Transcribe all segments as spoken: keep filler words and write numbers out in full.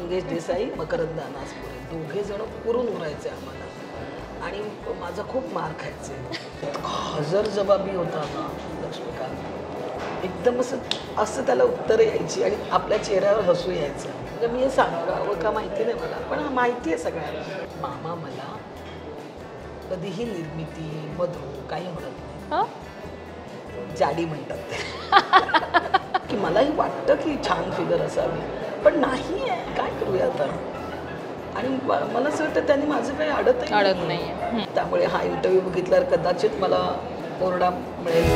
मंगेश देसाई, मकरंद अनासपुरे दोघे जण पुरून उरायचे आम्हाला आणि माझा खूप मार खायचे. हजर जबाबी होता ना लक्ष्मीकांत, एकदम असं असं त्याला उत्तरं यायची आणि आपल्या चेहऱ्यावर हसू यायचं. म्हणजे मी हे सांगावं का माहिती नाही मला, पण माहिती आहे सगळ्यांना. मामा मला कधीही निर्मिती मधू काही म्हणत नाही, जाडी म्हणतात ते. की मलाही वाटतं की छान फिगर असावी, पण नाही आहे, काय करूया आता. आणि मला असं वाटतं त्यांनी माझं काही अडत अडत नाही. त्यामुळे हा इंटरव्ह्यू बघितल्यावर कदाचित मला ओरडा मिळेल.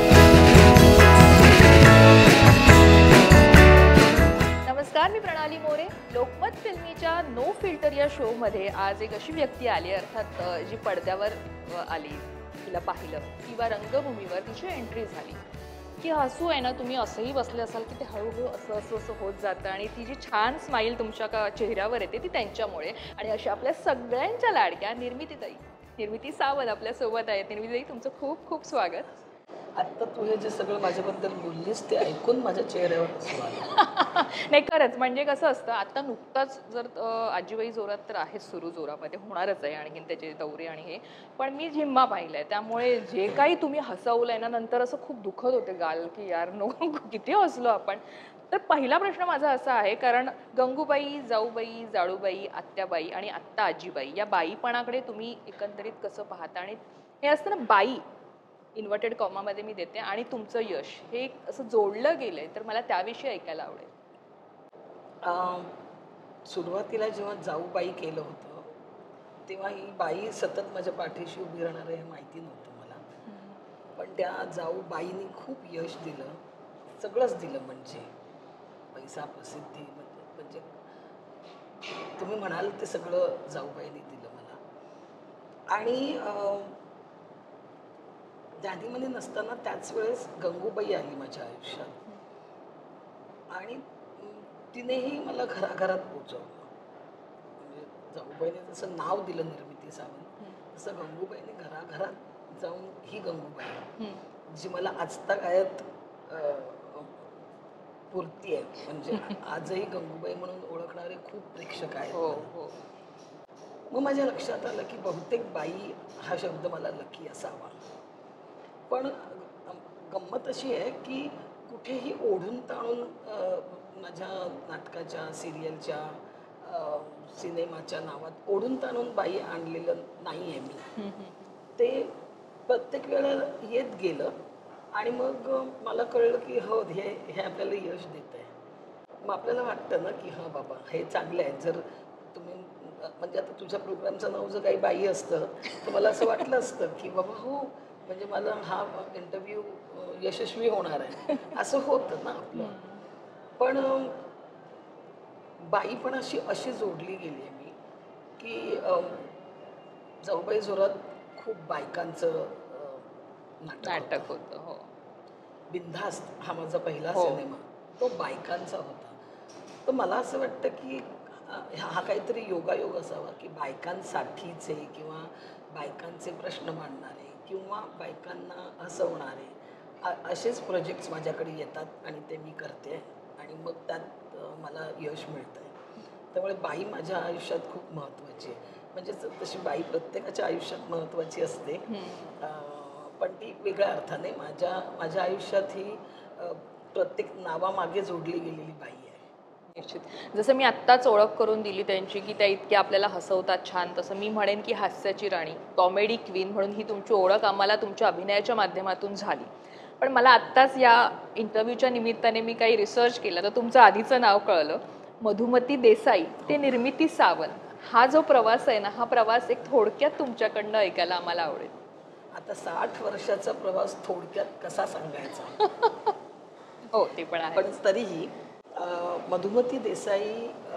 नमस्कार, मी प्रणाली मोरे. लोकमत फिल्मीच्या नो फिल्टर या शोमध्ये आज एक अशी व्यक्ती आली, अर्थात जी पडद्यावर आली, तिला पाहिलं किंवा रंगभूमीवर तिची एंट्री झाली की हसू आहे ना, तुम्ही असंही बसले असाल की ते हळूहळू असं असं असं होत जातं आणि ती जी छान स्माईल तुमच्या का चेहऱ्यावर येते ती त्यांच्यामुळे. आणि अशा आपल्या सगळ्यांच्या लाडक्या निर्मितीताई, निर्मिती सावंत आपल्यासोबत आहेत. निर्मितीताई, तुमचं खूप खूप स्वागत. आत्ता तू हे जे सगळं माझ्याबद्दल बोललीस ते ऐकून माझ्या चेहऱ्यावर हसू आलं. नाही, खरंच म्हणजे कसं असतं, आता नुकताच जर आजीबाई जोरात तर आहेच सुरू, जोरामध्ये होणारच आहे आणखीन त्याचे दौरे आणि हे, पण मी झिम्मा पाहिलाय त्यामुळे जे काही तुम्ही हसवलंय ना, नंतर असं खूप दुखत होते गाल की यार नो किती हसलो आपण. तर पहिला प्रश्न माझा असा आहे, कारण गंगूबाई, जाऊबाई, जाळूबाई, आत्याबाई आणि आत्ता आजीबाई या बाईपणाकडे तुम्ही एकंदरीत कसं पाहता? आणि हे असतं ना, बाई इन्व्हर्टेड कॉमामध्ये मी देते आणि तुमचं यश हे असं जोडलं गेलंय, तर मला त्याविषयी ऐकायला आवडेल. सुरुवातीला जेव्हा जाऊबाई केलं होतं तेव्हा ही बाई सतत माझ्या पाठीशी उभी राहणार आहे हे माहिती नव्हतं मला, पण त्या जाऊबाईंनी खूप यश दिलं, सगळंच दिलं. म्हणजे पैसा, प्रसिद्धी, म्हणजे तुम्ही म्हणाल ते सगळं जाऊबाईंनी दिलं मला. आणि जाणीमध्ये नसताना त्याच वेळेस गंगूबाई आली माझ्या आयुष्यात आणि तिनेही मला घराघरात पोचवलं. म्हणजे जाऊबाईने जसं नाव दिलं निर्मिती सावंत, तसं गंगूबाईने घराघरात जाऊन ही गंगूबाई जी मला आजतागायत पुरती आहे. म्हणजे आजही गंगूबाई म्हणून ओळखणारे खूप प्रेक्षक आहेत. मग माझ्या लक्षात आलं की बहुतेक बाई हा शब्द मला लकी असावा. पण गंमत अशी आहे की कुठेही ओढून ताणून माझ्या नाटकाच्या, सिरियलच्या, सिनेमाच्या नावात ओढून ताणून बाई आणलेलं नाही आहे मी. ते प्रत्येक वेळेला येत गेलं आणि मग मला कळलं की हो, हे हे आपल्याला यश देत आहे. मग आपल्याला वाटतं ना की हां बाबा हे चांगलं आहे. जर तुम्ही म्हणजे आता तुझ्या प्रोग्रामचं नाव जर काही बाई असतं तर मला असं वाटलं असतं की बाबा हो, म्हणजे मला हा इंटरव्ह्यू यशस्वी होणार आहे असं होतं ना आपलं. पण बाई पण अशी अशी जोडली गेली आहे मी की जाऊबाई जोरात खूप बायकांचं नाटक होतं. हो, बिनधास्त हा माझा पहिला सिनेमा, तो बायकांचा होता. तर मला असं वाटतं की हा काहीतरी योगायोग असावा की बायकांसाठीचे किंवा बायकांचे प्रश्न मांडणारे किंवा बायकांना हसवणारे असेच प्रोजेक्ट्स माझ्याकडे येतात आणि ते मी करते आणि मग त्यात मला यश मिळतं आहे. त्यामुळे बाई माझ्या आयुष्यात खूप महत्त्वाची आहे. म्हणजे तशी बाई प्रत्येकाच्या आयुष्यात महत्त्वाची असते, पण ती वेगळ्या अर्थाने माझ्या माझ्या आयुष्यात ही प्रत्येक नावामागे जोडली गेलेली बाई आहे. निश्चित. जसं मी आत्ताच ओळख करून दिली त्यांची की त्या इतक्या आपल्याला हसवतात छान, तसं मी म्हणेन की हास्याची राणी, कॉमेडी क्वीन म्हणून ही तुमची ओळख आम्हाला तुमच्या अभिनयाच्या माध्यमातून झाली. पण मला आत्ताच या इंटरव्ह्यूच्या निमित्ताने मी काही रिसर्च केला तर तुमचं आधीचं नाव कळलं, मधुमती देसाई ते निर्मिती सावंत. हा जो प्रवास आहे ना, हा प्रवास एक थोडक्यात तुमच्याकडनं ऐकायला आम्हाला आवडेल. आता साठ वर्षाचा प्रवास थोडक्यात कसा सांगायचा? हो, ते पण आहे. पण तरीही मधुमती देसाई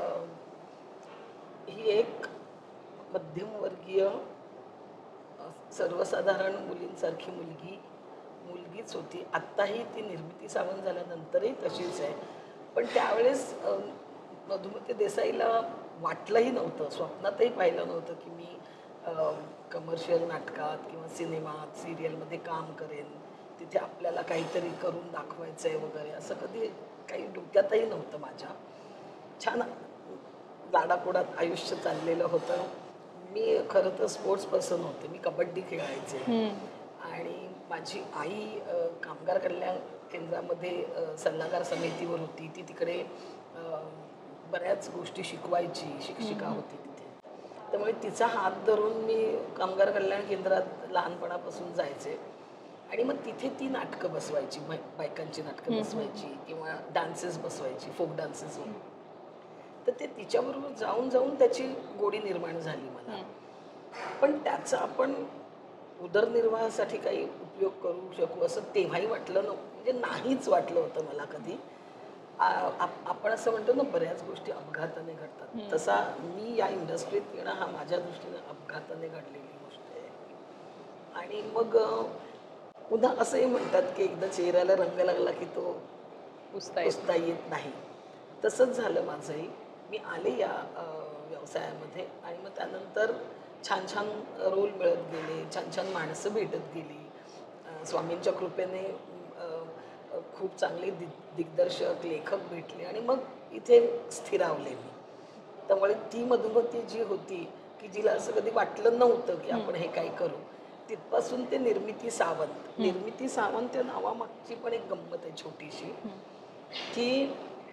ही एक मध्यमवर्गीय सर्वसाधारण मुलींसारखी मुलगी मुलगीच होती. आत्ताही ती निर्मिती सावंत झाल्यानंतरही तशीच आहे. पण त्यावेळेस मधुमती देसाईला वाटलंही नव्हतं, स्वप्नातही पाहिलं नव्हतं की मी कमर्शियल नाटकात किंवा सिनेमात, सिरियलमध्ये काम करेन, तिथे आपल्याला काहीतरी करून दाखवायचं आहे वगैरे, असं कधी काही डोक्यातही नव्हतं माझ्या. छान लाडाकोडात आयुष्य चाललेलं होतं. मी खरं तर स्पोर्ट्स पर्सन होते. मी कबड्डी खेळायचे आणि माझी आई अ, कामगार कल्याण केंद्रामध्ये अ, सल्लागार समितीवर होती. ती तिकडे अ, बऱ्याच गोष्टी शिकवायची, शिक्षिका होती तिथे. त्यामुळे तिचा हात धरून मी कामगार कल्याण केंद्रात लहानपणापासून जायचे आणि मग तिथे ती नाटकं बसवायची, बाय बायकांची नाटकं बसवायची किंवा डान्सेस बसवायची, फोक डान्सेस. तर ते तिच्याबरोबर जाऊन जाऊन त्याची गोडी निर्माण झाली मला. पण त्याचा आपण उदरनिर्वाहासाठी काही उपयोग करू शकू असं तेव्हाही वाटलं नव्हतं, म्हणजे नाहीच वाटलं होतं मला कधी. आ- आप- आपण असं म्हणतो ना, बऱ्याच गोष्टी अपघाताने घडतात, तसा मी या इंडस्ट्रीत येणं हा माझ्या दृष्टीने अपघाताने घडलेली गोष्ट आहे. आणि मग अ, पुन्हा असंही म्हणतात की एकदा चेहऱ्याला रंग लागला की तो पुसता पुसता येत नाही. तसंच झालं माझंही. मी आले या अ, व्यवसायामध्ये आणि मग त्यानंतर छान छान रोल मिळत गेले, छान छान माणसं भेटत गेली. अ, स्वामींच्या कृपेने अ, अ, खूप चांगले दि दिग्दर्शक, लेखक भेटले आणि मग इथे स्थिरावले मी. त्यामुळे ती मधुमती जी होती, की जिला असं कधी वाटलं नव्हतं की आपण हे काही करू, तिथपासून ते निर्मिती सावंत. निर्मिती सावंत या नावामागची पण एक गंमत आहे छोटीशी, की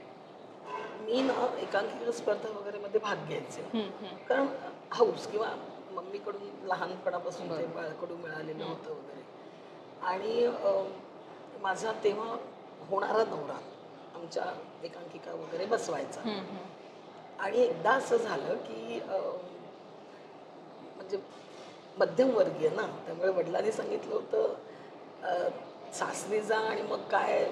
मी ना एकांकिका स्पर्धा वगैरे मध्ये भाग घ्यायचे. कारण हौस किंवा मम्मीकडून लहानपणापासून ते बाळकडून मिळालेलं होतं वगैरे. आणि अ, माझा तेव्हा होणारा नवरा आमच्या एकांकिका वगैरे बसवायचा. आणि एकदा असं झालं की अ, म्हणजे मध्यमवर्गीय ना, त्यामुळे वडिलांनी सांगितलं होतं अ, सासरी जा आणि मग काय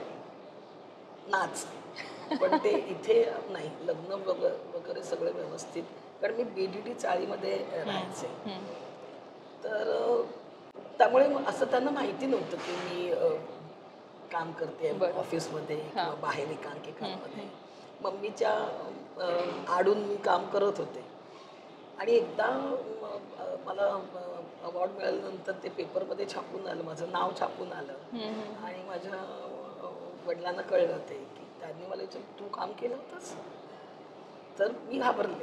नाच. पण ते इथे नाही, लग्न वग- वगैरे सगळं व्यवस्थित. कारण मी बीडीडी चाळीमध्ये राहायचे. तर अ, त्यामुळे मग असं त्यांना माहिती नव्हतं की मी अ, काम करते ऑफिसमध्ये किंवा बाहेर एकांकिकांमध्ये. मम्मीच्या अ, आडून मी काम करत होते. आणि एकदा म, अ, मला अवॉर्ड मिळाल्यानंतर ते पेपरमध्ये छापून आलं, माझं नाव छापून आलं. आणि माझ्या अ, वडिलांना कळलं ते, की त्यांनी मला विचारलं, तू काम केलं होतंस? तर मी घाबरले.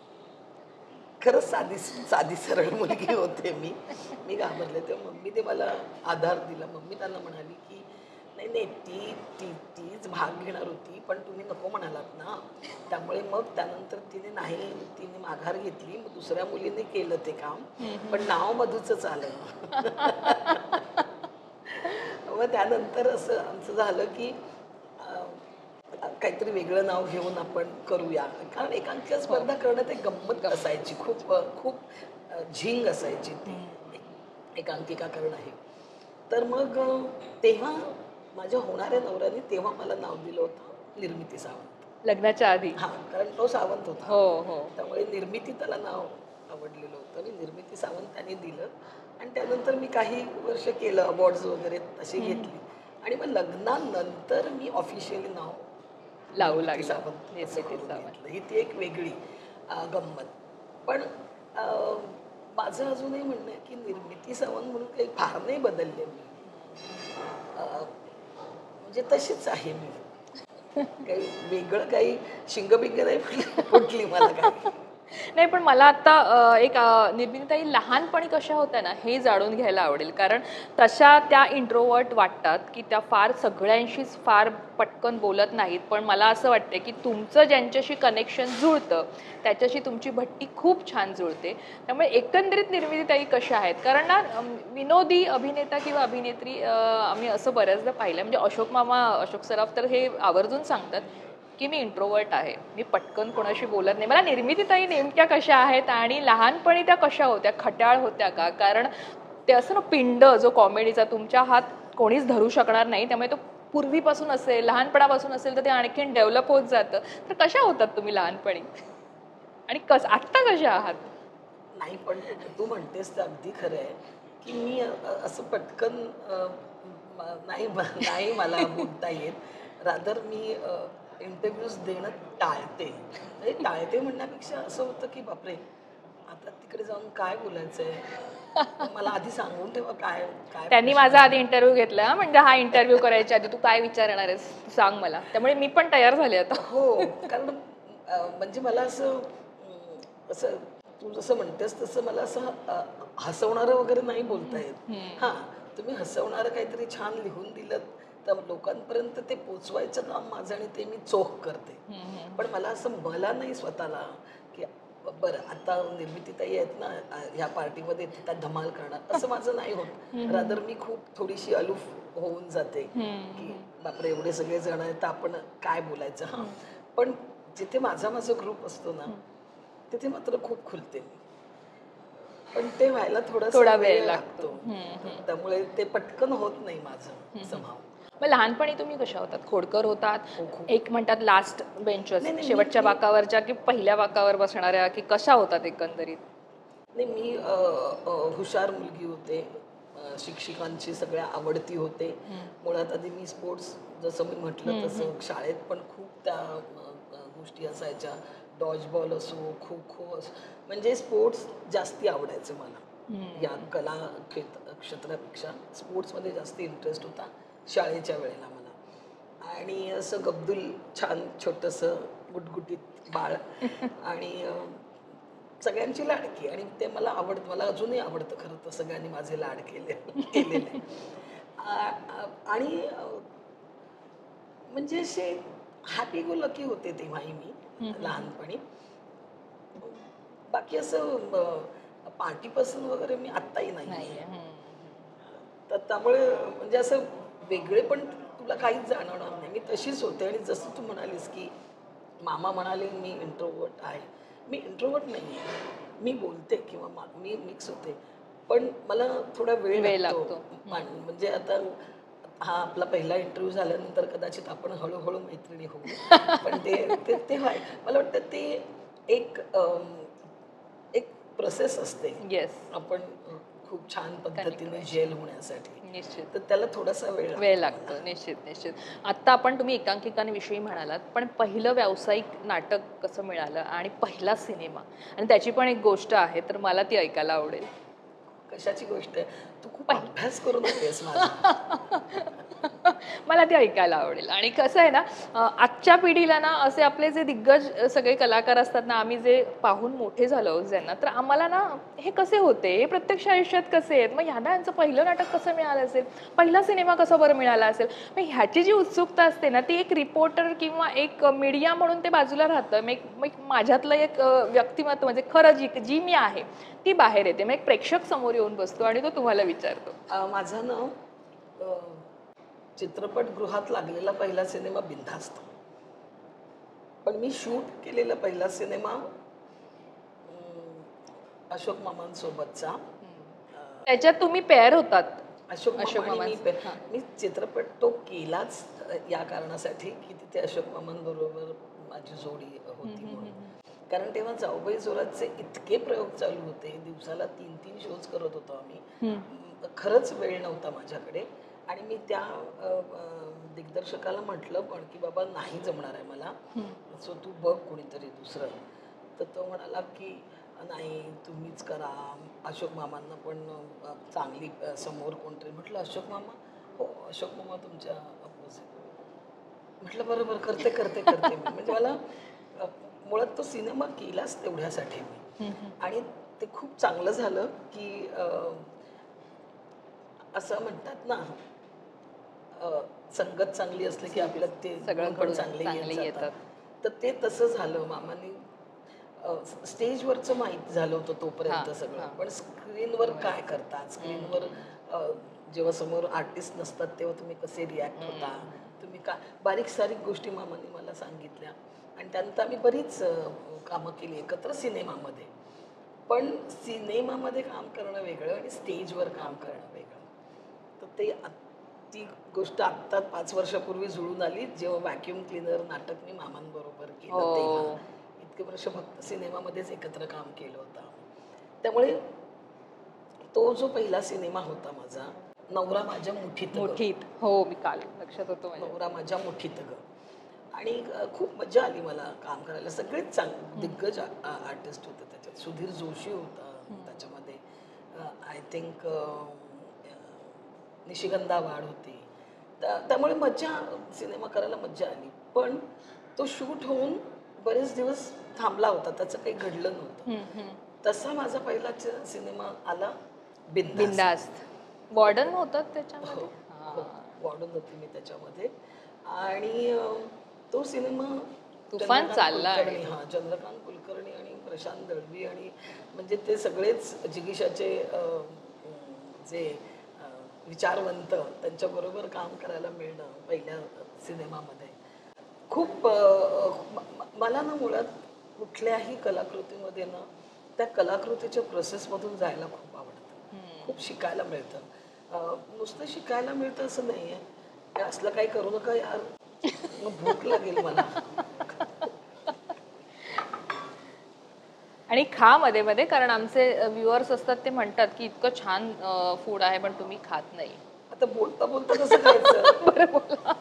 खरंच साधी साधी सरळ मुलगी होते मी. मी घाबरले. तेव्हा मम्मीने मला आधार दिला. मम्मी त्यांना म्हणाली, की नाही नाही, ती ती तीच भाग घेणार होती, पण तुम्ही नको म्हणालात ना. त्यामुळे मग त्यानंतर तिने नाही, तिने माघार घेतली. मग दुसऱ्या मुलीने केलं ते काम, पण नाव मधूचंच आलं. मग त्यानंतर असं आमचं झालं, की अ, काहीतरी वेगळं नाव घेऊन आपण करूया. कारण एकांकिका स्पर्धा करण्यात एक गंमत असायची, खूप खूप अ, झिंग असायची ती एकांकिका करणं हे. तर मग अ, तेव्हा माझ्या होणाऱ्या नवऱ्याने तेव्हा मला नाव दिलं होतं निर्मिती सावंत. लग्नाच्या आधी. हां, कारण तो सावंत होता. हो हो. त्यामुळे निर्मिती त्याला नाव आवडलेलं होतं आणि निर्मिती सावंत त्याने दिलं. आणि त्यानंतर मी काही वर्ष केलं, अवॉर्ड्स वगैरे तशी घेतली. आणि मग लग्नानंतर मी ऑफिशियली नाव लावू निर्मिती लागलं. सावंत असं निर्मिती करून सावंत. घेतलं. ही ती एक वेगळी अ, गंमत. पण अ, माझं अजूनही म्हणणं आहे की निर्मिती सावंत म्हणून काही फार नाही बदलले मी. अ, म्हणजे तशीच आहे मी. काही वेगळं काही शिंगबिंग नाही फुटली फुटली मला काही. नाही, पण मला आता अ, एक अ, निर्मितीताई लहानपणी कशा होत्या ना हे जाणून घ्यायला आवडेल. कारण तशा त्या इंट्रोवर्ट वाटतात, की त्या फार सगळ्यांशीच फार पटकन बोलत नाहीत. पण मला असं वाटतं, की तुमचं ज्यांच्याशी कनेक्शन जुळतं त्याच्याशी तुमची भट्टी खूप छान जुळते. त्यामुळे एकंदरीत निर्मितीताई कशा आहेत? कारण ना अम, विनोदी अभिनेता किंवा अभिनेत्री अ, आम्ही असं बऱ्याचदा पाहिलं, म्हणजे अशोक मामा, अशोक सराफ तर हे आवर्जून सांगतात, की मी इंट्रोवर्ट आहे, मी पटकन कोणाशी बोलत नाही. मला निर्मितीताई नेमक्या कशा आहेत आणि लहानपणी त्या कशा होत्या? खट्याळ होत्या का? कारण ते असं ना पिंड जो कॉमेडीचा तुमच्या हात कोणीच धरू शकणार नाही, त्यामुळे तो पूर्वीपासून असेल, लहानपणापासून असेल तर ते आणखीन डेव्हलप होत जातं. तर कशा होतात तुम्ही लहानपणी आणि कस आत्ता कशा आहात? नाही, पण तू म्हणतेस तर अगदी खरं आहे, की मी अ, असं पटकन अ, म- नाही म- नाही मला बोलता येत. रादर मी इंटरव्ह्यूज देणं टाळते. म्हणजे टाळते म्हणण्यापेक्षा असं होतं की बापरे, आता तिकडे जाऊन काय बोलायचंय, मला आधी सांगून ठेवा काय काय त्यांनी प्रश्न माझा आधी आहे. इंटरव्ह्यू घेतला, म्हणजे हा इंटरव्ह्यू करायच्या आधी तू काय विचारणार आहेस तू सांग मला. त्यामुळे मी पण तयार झाले आता. हो, कारण अ, म्हणजे मला असं असं तू जसं म्हणतेस तसं मला असं अ, हसवणारं वगैरे नाही बोलता येत. हां, तुम्ही हसवणारं काहीतरी छान लिहून दिलं तर लोकांपर्यंत ते पोचवायचं काम माझं आणि ते मी चोख करते. पण मला असं मला नाही स्वतःला की बरं आता निर्मितीताई आहेत ना अ, ह्या पार्टीमध्ये त्या धमाल करणार असं माझं नाही होत. रादर मी खूप थोडीशी अलूफ होऊन जाते की बापरे एवढे सगळे जण आहेत तर आपण काय बोलायचं. हां, पण जिथे माझा माझा ग्रुप असतो ना तिथे मात्र खूप खुलते मी. पण ते व्हायला थोडासा थोडा वेळ वेळ लागतो. लागतो. त्यामुळे ते पटकन होत नाही माझं somehow. मग लहानपणी तुम्ही कशा होतात? खोडकर होतात, हो, खूप. एक म्हणतात लास्ट बेंचर्स, नाही, नाही, शेवटच्या मी- मी- बाकावरच्या की पहिल्या बाकावर बसणाऱ्या, की कशा होतात एकंदरीत? नाही मी अ, अ, हुशार मुलगी होते. अ, शिक्षकांची सगळ्या आवडती होते. मुळात आधी मी स्पोर्ट्स जसं मी म्हटलं तसं शाळेत पण खूप त्या अ, अ, गोष्टी असायच्या. डॉज बॉल असो, खो खो असो म्हणजे स्पोर्ट्स जास्ती आवडायचे मला. या कला क्षेत्र क्षेत्रापेक्षा स्पोर्ट्समध्ये जास्त इंटरेस्ट होता शाळेच्या वेळेला मला. आणि असं गब्दुल छान छोटंसं गुटगुटीत बाळ आणि अ, सगळ्यांची लाडकी आणि ते मला आवडतं. मला अजूनही आवडतं खरं तर सगळ्यांनी माझे लाड केले केलेले. आ, आ, आणि अ, म्हणजे असे हॅपी गो लकी होते तेव्हाही मी लहानपणी. बाकी असं पार्टीपासून वगैरे मी आत्ताही नाही नाहीये. हम्म. तर त्यामुळे म्हणजे असं वेगळे पण तुला काहीच जाणवणार नाही. मी तशीच होते आणि जसं तू म्हणालीस की मामा म्हणाले मी इंट्रोवर्ट आहे. मी इंट्रोवर्ट नाही आहे. मी बोलते किंवा मा- मी मिक्स होते. पण मला थोडा वेळ वेळ लागतो. लागतो. मान- म्हणजे आता हा आपला पहिला इंटरव्ह्यू झाल्यानंतर कदाचित आपण हळूहळू मैत्रिणी होऊ. पण ते ते ते व्हाय मला वाटतं ते एक अम, एक प्रोसेस असते. येस, आपण अ, खूप छान पद्धतीने जेल होण्यासाठी निश्चित. तर त्याला थोडासा वेळ वेळ लागतो लागतो, निश्चित निश्चित. आत्ता आपण तुम्ही एकांकिकांविषयी म्हणालात, पण पहिलं व्यावसायिक नाटक कसं मिळालं आणि पहिला सिनेमा आणि त्याची पण एक गोष्ट आहे, तर मला ती ऐकायला आवडेल. कशाची गोष्ट आहे तू खूप पहिली. अभ्यास करून आलीस माझा. मला ते ऐकायला आवडेल. आणि कसं आहे ना, अ, आजच्या पिढीला ना असे आपले जे दिग्गज अ, सगळे कलाकार असतात ना, आम्ही जे पाहून मोठे झालो ज्यांना, तर आम्हाला ना हे कसे होते, हे प्रत्यक्ष आयुष्यात कसे आहेत, मग ह्यांना यांचं पहिलं नाटक कसं मिळालं असेल, पहिला सिनेमा कसा बरं मिळाला असेल, मग ह्याची जी उत्सुकता असते ना, ती एक रिपोर्टर किंवा एक मीडिया म्हणून ते बाजूला राहतं. मग एक मग माझ्यातलं एक अ, व्यक्तिमत्व म्हणजे खरं जी जी मी आहे ती बाहेर येते. मग एक प्रेक्षक समोर येऊन बसतो आणि तो तुम्हाला विचारतो. अ, माझा ना अ, चित्रपटगृहात लागलेला पहिला सिनेमा बिनधास्त. पण मी शूट केलेला पहिला सिनेमा अं, अशोक मामांसोबतचा. त्याच्यात तुम्ही पेअर होतात. अशोक अशोक मामा आणि मी मामांचं. पे- हां. मी चित्रपट तो केलाच अ, या कारणासाठी की तिथे अशोक मामांबरोबर माझी जोडी होती म्हणून. कारण तेव्हा जाऊबाई जोरातचे इतके प्रयोग चालू होते दिवसाला तीन तीन शोज करत होतो आम्ही. अं, खरंच वेळ नव्हता माझ्याकडे आणि मी त्या अ, अ, दिग्दर्शकाला म्हटलं पण की बाबा नाही जमणार आहे मला सो तू बघ कोणीतरी दुसरं. तर तो म्हणाला की नाही तुम्हीच करा अशोक मामांना पण अ, चांगली अ, समोर कोणतरी म्हटलं अशोक मामा हो अशोक मामा तुमच्या अपोजिट म्हटलं बरं बरं करते करते करते मी म्हणजे मला अ, मुळात तो सिनेमा केलाच तेवढ्यासाठी मी आणि ते खूप चांगलं झालं की अ, असं म्हणतात ना अ, संगत चांगली असली की आपल्यात ते सगळं गुण पण घडून चांगले चांगले येत येतात. जातात तर ते तसं झालं मामाने अ, स्टेजवरचं माहीत झालं होतं तोपर्यंत हां, सगळं हां. पण स्क्रीनवर काय करतात स्क्रीनवर अ, जेव्हा समोर आर्टिस्ट नसतात तेव्हा तुम्ही कसे रिॲक्ट होता तुम्ही का बारीक सारीक गोष्टी मामाने मला सांगितल्या आणि त्यानंतर आम्ही बरीच अ, कामं केली एकत्र सिनेमामध्ये पण सिनेमामध्ये काम करणं वेगळं आणि स्टेजवर काम करणं वेगळं तर ते आत- ती गोष्ट आत्ता पाच वर्षापूर्वी जुळून आली जेव्हा व्हॅक्युम क्लीनर नाटक मी मामांबरोबर केलं तेव्हा हो. इतके वर्ष फक्त सिनेमामध्येच एकत्र काम केलं होतं त्यामुळे तो जो पहिला सिनेमा होता माझा नवरा माझ्या मुठीत ग. मुठीत. हो, मी काल लक्षात होतो माझ्या. नवरा माझ्या मुठीत ग आणि अ, खूप मजा आली मला काम करायला सगळेच चांग दिग्गज आर्टिस्ट होते त्याच्यात सुधीर जोशी होता त्याच्यामध्ये आय थिंक निशिगंधा वाढ होती त्या त्यामुळे मज्जा सिनेमा करायला मज्जा आली पण तो शूट होऊन बरेच दिवस थांबला होता, त्याचं काही घडलं नव्हतं. हम्म, हम्म. तसा माझा पहिला च- सिनेमा आला बिंदास. बिंदास्त वॉर्डन होतात त्याच्यामध्ये. हो, वाढून होती मी त्याच्यामध्ये. आणि अं, तो सिनेमा तुफान चंद्रकांत चालला आणि कुलकर्णी, हा चंद्रकांत कुलकर्णी आणि प्रशांत दळवी आणि म्हणजे ते सगळेच जिगीशाचे अं, जे अं, विचारवंत, त्यांच्याबरोबर काम करायला मिळणं पहिल्या सिनेमामध्ये खूप अं, म- म- मला ना मुळात कुठल्याही कलाकृतीमध्ये ना त्या कलाकृतीच्या प्रोसेसमधून जायला खूप आवडतं. खूप शिकायला मिळतं. अं, नुसतं शिकायला मिळतं असं नाही आहे. असलं काही करू नका यार, मग भूक लागेल मला. आणि खा मध्ये मध्ये, कारण आमचे व्ह्युअर्स असतात ते म्हणतात की इतकं छान फूड आहे पण तुम्ही खात नाही. आता बोलता बोलता कसं खायचं? बरं बोला.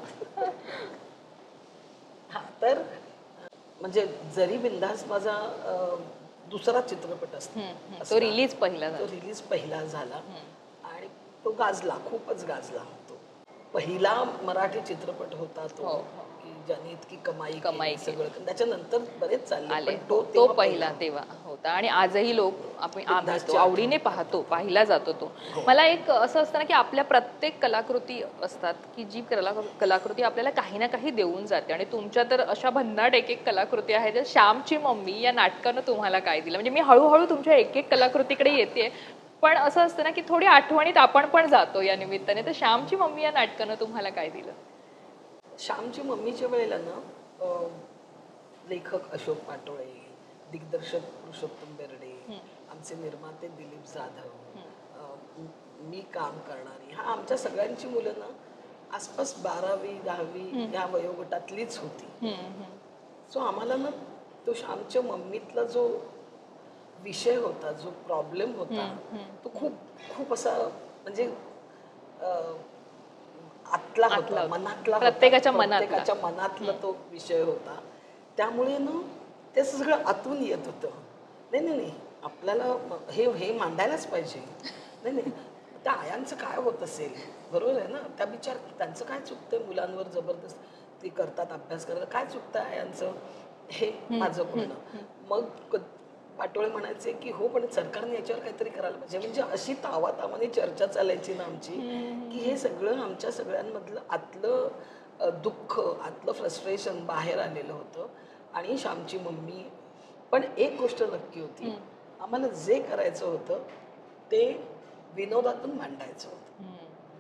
हा तर अं, म्हणजे जरी बिंदास माझा अं, दुसरा चित्रपट असतो, हम्म, हम्म. तो असला, रिलीज पहिला तो झाला. रिलीज पहिला झाला आणि तो गाजला, खूपच गाजला. तो पहिला मराठी चित्रपट होता तो, हो, हो. की ज्याने इतकी कमाई कमाई केली सगळं. त्याच्यानंतर बरेच चालले, आले पण हो, तो तो तेव्हा पहिला तेव्हा होता आणि आजही लोक आपण आम्ही बिनधास्तची तो आवडीने आठवण पाहतो, पाहिला जातो तो. हो. मला एक असं असतं ना की आपल्या प्रत्येक कलाकृती असतात की जी कला कलाकृती आपल्याला काही ना काही देऊन जाते आणि तुमच्या तर अशा भन्नाट एक एक कलाकृती आहेत. ज्या श्यामची मम्मी या नाटकानं तुम्हाला काय दिलं? म्हणजे मी हळूहळू तुमच्या एक एक कलाकृतीकडे येते, पण असं असतं ना की थोडी आठवणीत आपण पण जातो या निमित्ताने. तर श्यामची मम्मी या नाटकानं तुम्हाला काय दिलं? श्यामची मम्मीच्या वेळेला ना अं, लेखक अशोक पाटोळे, दिग्दर्शक पुरुषोत्तम बेर्डे, आमचे निर्माते दिलीप जाधव, अं, म- मी काम करणारी, हा आमच्या सगळ्यांची मुलं ना आसपास बारावी दहावी या वयोगटातलीच होती. हम्म, हम्म. सो आम्हाला ना तो श्यामच्या मम्मीतला जो विषय होता, जो प्रॉब्लेम होता, तो खूप खूप असा म्हणजे अं, आतला आतला होता, होता. मनातला होता. प्रत्येकाच्या मनातला. प्रत्येकाच्या मनातला तो विषय होता. त्यामुळे ना ते असं सगळं आतून येत होतं. नाही नाही नाही, आपल्याला म- हे हे मांडायलाच पाहिजे. नाही नाही, त्या आयांचं काय होत असेल, बरोबर आहे ना? त्या विचार त्यांचं काय चुकतंय, मुलांवर जबरदस्त ते करतात, अभ्यास करतात, काय चुकतं आयांचं, हे माझं म्हणणं. मग क- पाटोळे म्हणायचे की हो, पण सरकारने याच्यावर काहीतरी करायला पाहिजे. म्हणजे अशी तावातावाने चर्चा चालायची ना आमची, की हे सगळं आमच्या सगळ्यांमधलं आतलं अ, दुःख, आतलं फ्रस्ट्रेशन बाहेर आलेलं होतं. आणि श्यामची मम्मी पण एक गोष्ट नक्की होती, आम्हाला जे करायचं होतं ते विनोदातून मांडायचं होतं.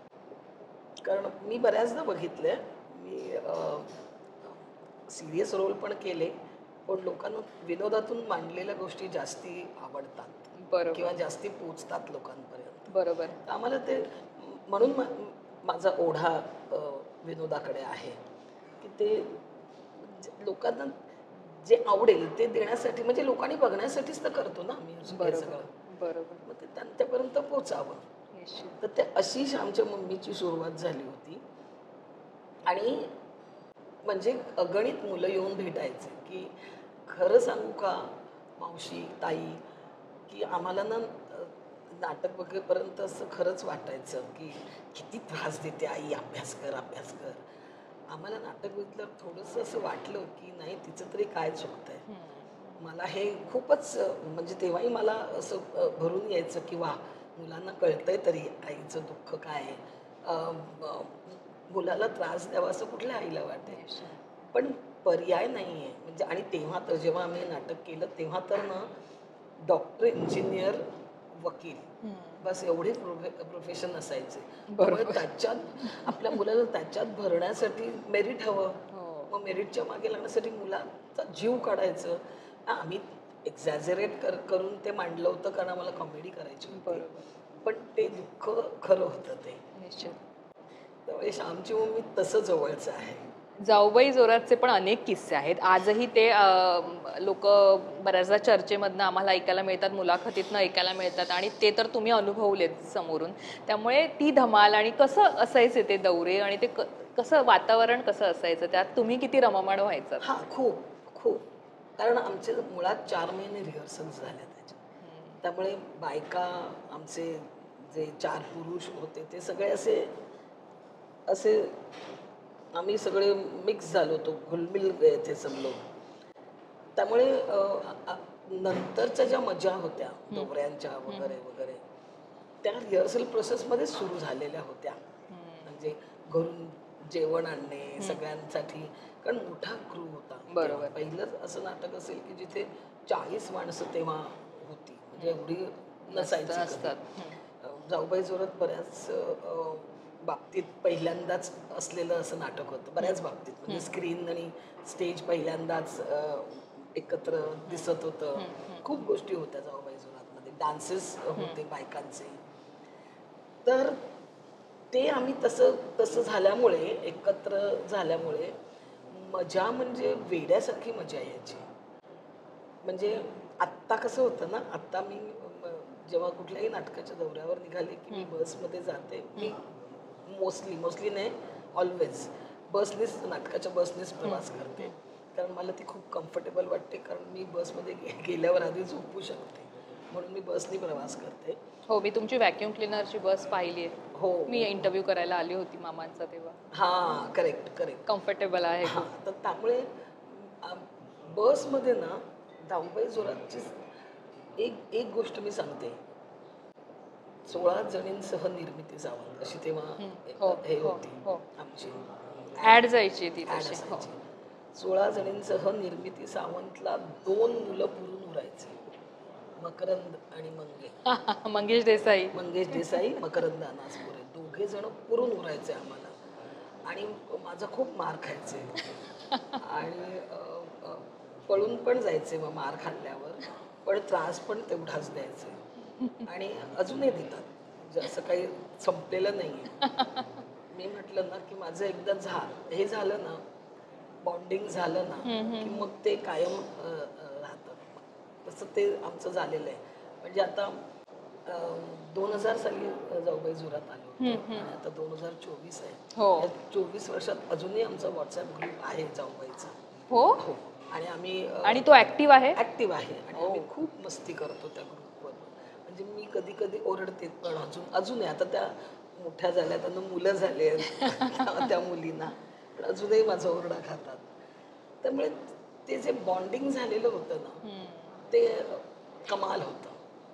कारण मी बऱ्याचदा बघितलंय, मी सिरियस रोल पण केले, पण लोकांना विनोदातून मांडलेल्या गोष्टी जास्ती आवडतात बरोबर. किंवा जास्ती पोचतात लोकांपर्यंत. बरोबर. तर आम्हाला ते म्हणून मा- माझा ओढा अ, विनोदाकडे आहे, की ते जे- लोकांना जे आवडेल ते देण्यासाठी, म्हणजे लोकांनी बघण्यासाठीच तर करतो ना आम्ही हे बरोबर. सगळं. बरोबर. मग ते त्यांच्यापर्यंत पोचावं. निश्चित. तर ते अशी आमच्या मम्मीची सुरुवात झाली होती. आणि म्हणजे अगणित मुलं येऊन भेटायचे, की खरं सांगू का मावशी, ताई, की आम्हाला ना अ, नाटक बघेपर्यंत असं खरंच वाटायचं की किती त्रास देते आई, अभ्यास कर अभ्यास कर. आम्हाला नाटक बघितल्यावर थोडंसं असं वाटलं की नाही, तिचं तरी काय चुकतंय. मला हे खूपच अ, म्हणजे तेव्हाही मला असं अ, भरून यायचं की वा, मुलांना कळतंय तरी आईचं दुःख काय आहे. अ, ब- मुलाला त्रास द्यावा असं कुठल्या आईला वाटेल. पण पर्याय नाही आहे म्हणजे. आणि तेव्हा तर जेव्हा आम्ही नाटक केलं तेव्हा तर ना डॉक्टर, इंजिनियर, वकील, बस एवढे प्रोफेशन असायचे. त्यामुळे त्याच्यात आपल्या मुलाला त्याच्यात भरण्यासाठी मेरिट हवं. मग मेरिटच्या मागे लागण्यासाठी मुलाचा जीव काढायचं. हा, आम्ही एक्झॅजरेट कर करून ते मांडलं होतं कारण आम्हाला कॉमेडी करायची होती. पण ते दुःख खरं होतं ते. निश्चित. त्यामुळे श्यामची मम्मी तसं जवळचं आहे. जाऊबाई जोरातचे पण अनेक किस्से आहेत. आजही ते लोक बऱ्याचदा चर्चेमधनं आम्हाला ऐकायला मिळतात, मुलाखतीतनं ऐकायला मिळतात आणि ते तर तुम्ही अनुभवलेत समोरून. त्यामुळे ती धमाल आणि कसं असायचे ते दौरे आणि ते क- कसं वातावरण कसं असायचं, त्यात तुम्ही किती रममाण व्हायचं? हा, खूप खूप. कारण आमचे मुळात चार महिने रिहर्सल्स झाल्या त्याच्या. त्यामुळे बायका, आमचे जे चार पुरुष होते ते सगळे असे असे आम्ही सगळे मिक्स झालो होतो, घुलमिल गए थे सब लोग. त्यामुळे अ, आ- नंतरच्या ज्या मजा होत्या दौऱ्यांच्या वगैरे वगैरे त्या रिहर्सल प्रोसेसमध्ये सुरू झालेल्या होत्या. म्हणजे घरून जेवण आणणे सगळ्यांसाठी, कारण मोठा क्रू होता. बरोबर. तेव्हा पहिलंच असं नाटक असेल की जिथे चाळीस माणसं तेव्हा होती, म्हणजे एवढी नसायची कधी. असतात. अ, जाऊबाई जोरात बऱ्याच अ, बाबतीत पहिल्यांदाच असलेलं असं नाटक होतं, बऱ्याच बाबतीत. म्हणजे स्क्रीन आणि स्टेज पहिल्यांदाच अ, एकत्र दिसत होतं. खूप गोष्टी होत्या जाऊबाई जोरातमध्ये, डान्सेस होते बायकांचे. तर ते आम्ही तसं तसं झाल्यामुळे, एकत्र झाल्यामुळे मजा म्हणजे वेड्यासारखी मजा यायची. म्हणजे आत्ता कसं होतं ना, आत्ता मी म, जेव्हा कुठल्याही नाटकाच्या दौऱ्यावर निघाले की मी बसमध्ये जाते. मी मोस्टली मोस्टली नाही, ऑलवेज बसनेच, नाटकाच्या बसनेच प्रवास करते. कारण मला ती खूप कम्फर्टेबल वाटते, कारण मी बसमध्ये गे गेल्यावर आधी झोपू शकते, म्हणून मी बसनी प्रवास करते. हो, मी तुमची व्हॅक्यूम क्लिनरची बस पाहिली आहे. हो, मी इंटरव्ह्यू करायला आली होती मामांचा तेव्हा. हां, करेक्ट करेक्ट. कम्फर्टेबल आहे हां, खूप. तर त्यामुळे अ, बसमध्ये ना जाऊबाई जोरातची एक एक गोष्ट मी सांगते. सोळा जणींसह निर्मिती सावंत अशी तेव्हा एक हो, हे हो, होती हो. आमची ऍड जायची ती ॲड तशी. हो. असायची. सोळा जणींसह निर्मिती सावंतला दोन मुलं पुरून उरायचे, मकरंद आणि मंगे. मंगेश देसाई. मंगेश देसाई, मकरंद अनासपुरे, दोघे जण पुरून उरायचे आम्हाला. आणि माझा खूप मार खायचे आणि अ, अ, पळून पण जायचे मग मार खाल्ल्यावर, पण त्रास पण तेवढाच द्यायचे. आणि अजूनही देतात, म्हणजे असं काही संपलेलं नाही आहे. मी म्हटलं ना की माझं एकदा झा हे झालं ना, बॉन्डिंग झालं ना, की मग ते कायम अ, अ, राहतं. तसं ते आमचं झालेलं आहे. म्हणजे आता दोन हजार साली अ, जाऊबाई जोरात आलो होतो आणि आता दोन हजार चोवीस आहे. हो. या चोवीस वर्षात अजूनही आमचा व्हॉट्सअप ग्रुप आहे जाऊबाईचा. हो. हो. आणि आम्ही आणि तो ऍक्टिव्ह आहे. ऍक्टिव्ह आहे आणि आम्ही खूप मस्ती करतो त्या ग्रुपवर. म्हणजे मी कधी कधी ओरडते, पण अजून अजूनही आता त्या मोठ्या झाल्या, त्यांना मुलं झाले आहेत त्या मुलींना, पण अजूनही माझा ओरडा खातात. त्यामुळे ते जे बॉन्डिंग झालेलं होतं ना, ते कमाल होतं,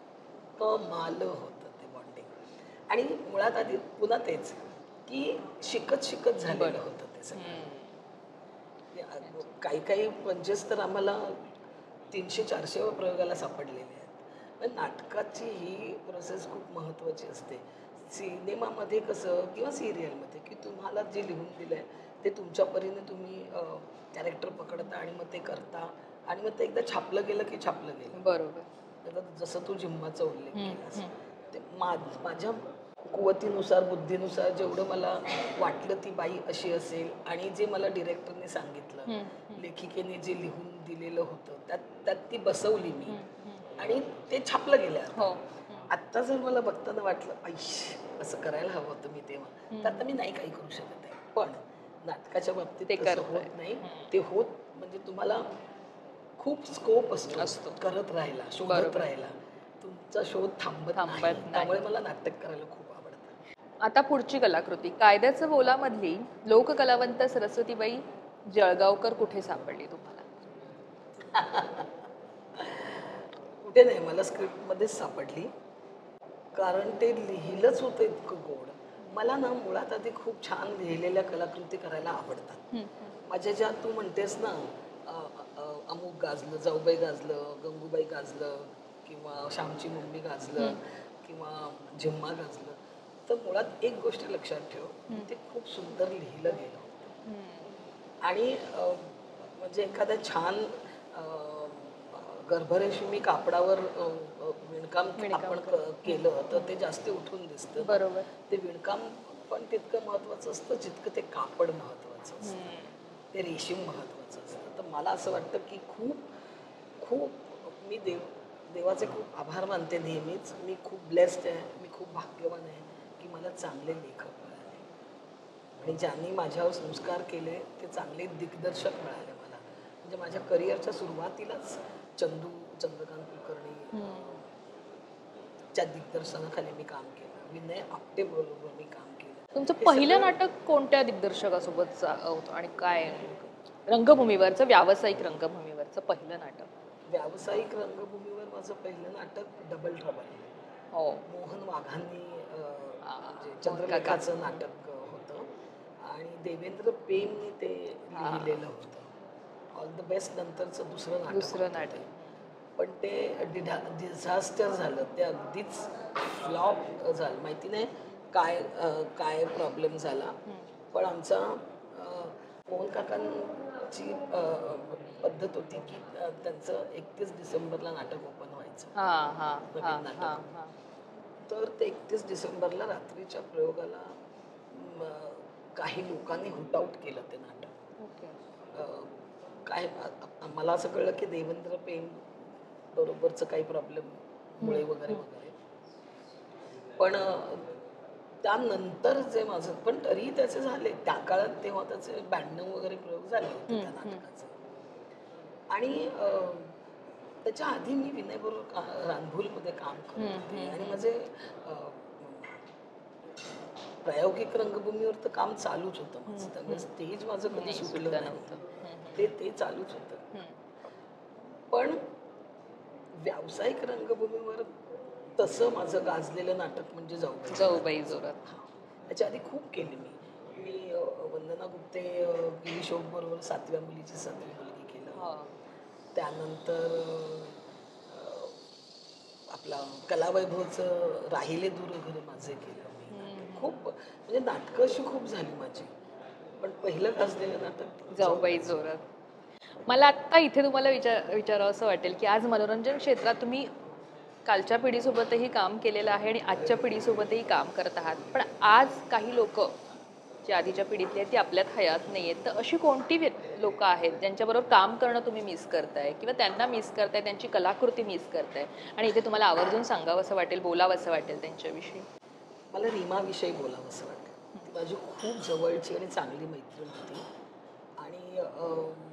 कमाल होतं ते बॉन्डिंग. आणि मुळात आधी पुन्हा तेच की शिकत शिकत झालेलं होतं ते सगळं. ते आ- काही काही पंचेस तर आम्हाला तीनशे चारशे प्रयोगाला सापडलेले आहेत. पण नाटकाची ही प्रोसेस खूप महत्त्वाची असते. सिनेमामध्ये कसं किंवा सिरियलमध्ये की तुम्हाला जे लिहून दिलं आहे ते तुमच्या परीने तुम्ही कॅरेक्टर पकडता आणि मग ते करता, आणि मग ते एकदा छापलं गेलं की छापलं गेलं. बरोबर. आता जसं तू जिम्माचा उल्लेख केलास, ते मा- माझ्या कुवतीनुसार, बुद्धीनुसार जेवढं मला वाटलं ती बाई अशी असेल, आणि जे मला डिरेक्टरने सांगितलं, लेखिकेने जे लिहून दिलेलं होतं त्यात त्यात ती बसवली मी, आणि ते छापलं गेलं आता. हो. आत्ता जर मला बघताना वाटलं ऐश असं करायला हवं होतं मी तेव्हा, तर आता मी नाही काही करू शकत आहे. पण नाटकाच्या बाबतीत ते तसं करताय. होत नाही. ते होत म्हणजे तुम्हाला खूप स्कोप असतो असतो. करत राहायला, शोधत बरोबर. राहायला. तुमचा शोध थांबत थांबत नाही. नाही. त्यामुळे मला नाटक करायला खूप आवडतं. आता पुढची कलाकृती कायद्याचं बोलामधली लोककलावंत सरस्वतीबाई जळगावकर कुठे सापडली तुम्हाला? कुठे नाही, मला स्क्रिप्टमध्येच सापडली. कारण ते लिहिलंच होतं इतकं गोड. मला ना मुळात आधी खूप छान लिहिलेल्या कलाकृती करायला आवडतात. माझ्या ज्या तू म्हणतेस ना, अ, अ, अमुक गाजलं, जाऊबाई गाजलं, गंगूबाई गाजलं, किंवा श्यामची मम्मी गाजलं, किंवा झिम्मा गाजलं, तर मुळात एक गोष्ट लक्षात ठेव, की ते खूप सुंदर लिहिलं गेलं होतं. आणि अ, म्हणजे एखाद्या छान अ, गर्भरेशीमी कापडावर अ, अ, विणकाम आपण क- केलं तर ते जास्त उठून दिसतं. बरोबर. ते विणकाम पण तितकं महत्त्वाचं असतं जितकं ते कापड महत्त्वाचं असतं, ते रेशीम महत्त्वाचं असतं. तर मला असं वाटतं की खूप खूप मी देव देवाचे खूप आभार मानते नेहमीच. मी खूप ब्लेस्ड आहे, मी खूप भाग्यवान आहे की मला चांगले लेखक मिळाले, आणि ज्यांनी माझ्यावर संस्कार केले ते चांगले दिग्दर्शक मिळाले मला. म्हणजे माझ्या करिअरच्या सुरुवातीलाच चंदू चंद्रकांत कुलकर्णी च्या दिग्दर्शनाखाली मी काम केलं, विनय आपटे बरोबर मी काम केलं. तुमचं हे पहिलं सगळं नाटक कोणत्या दिग्दर्शकासोबत होतं आणि काय रंगभूमीवरचं, व्यावसायिक रंगभूमीवरचं? रंगभूमीवरचं पहिलं नाटक? व्यावसायिक रंगभूमीवर माझं पहिलं नाटक डबल ट्रबल, हो. मोहन वाघांनी अ, आ, म्हणजे मोहन चंद्रलेखाचं नाटक अ, होतं आणि देवेंद्र पेमने ते लिहिलेलं होतं. ऑल द बेस्ट नंतरचं दुसरं नाटक दुसरं होतं नाटक. ते. पण ते डिढा डिझास्टर झालं, ते अगदीच फ्लॉप झालं. माहिती नाही काय अ, काय प्रॉब्लेम झाला. पण आमचा अ, मोहन काकांची अ, पद्धत होती की अ, त्यांचं एकतीस डिसेंबरला नाटक ओपन व्हायचं, हा हा हा नवीन हा नाटक. हा. तर ते एकतीस डिसेंबरला रात्रीच्या प्रयोगाला म, काही लोकांनी हुटआउट केलं ते नाटक. ओके. अ, काय आ- आ- मला असं कळलं की देवेंद्र पेम बरोबरचं काही प्रॉब्लेम मुळे वगैरे वगैरे. पण अ, त्यानंतर जे माझं पण तरी त्याचे झाले त्या काळात, तेव्हा त्याचे ब्याण्णव वगैरे प्रयोग झाले होते त्या नाटकाचे. आणि अ, त्याच्या आधी मी विनयबरोबर का रानभूलमध्ये काम करत होते आणि माझे अ, प्रायोगिक रंगभूमीवर तर काम चालूच होतं माझं. त्यामुळे स्टेज माझं कधी नाही, सुटलं सुटलं नाही. नव्हतं. हम्म, ते ते चालूच होतं. हम्म. पण व्यावसायिक रंगभूमीवर तसं माझं गाजलेलं नाटक म्हणजे जाऊबाई. जाऊबाई जोरात. हां. त्याच्या आधी खूप केले मी. मी अ, वंदना गुप्ते, अ, गिरीश शोभ बरोबर सातव्या मुलीची सातवी मुलगी केलं. हा. त्यानंतर अ, आपला कलावैभवचं राहिले दूर घर माझे केलं मी नाटक. खूप म्हणजे नाटकं अशी खूप झाली माझी. पण पहिलं गाजलेलं नाटक जाऊबाई जोरात. मला आत्ता इथे तुम्हाला विचार विचारावं असं वाटेल की आज मनोरंजन क्षेत्रात तुम्ही कालच्या पिढीसोबतही काम केलेलं आहे आणि आजच्या पिढीसोबतही काम करत आहात. पण आज काही लोक जी आधीच्या पिढीतली आहेत ती आपल्यात हयात नाही आहेत. तर अशी कोणती लोक आहेत ज्यांच्याबरोबर काम करणं तुम्ही मिस करताय किंवा त्यांना मिस करताय, त्यांची कलाकृती मिस करताय आणि इथे तुम्हाला आवर्जून सांगावं असं वाटेल, बोलावं असं वाटेल त्यांच्याविषयी? मला रीमाविषयी बोलावं असं वाटतं. ती माझी खूप जवळची आणि चांगली मैत्रीण होती आणि अ,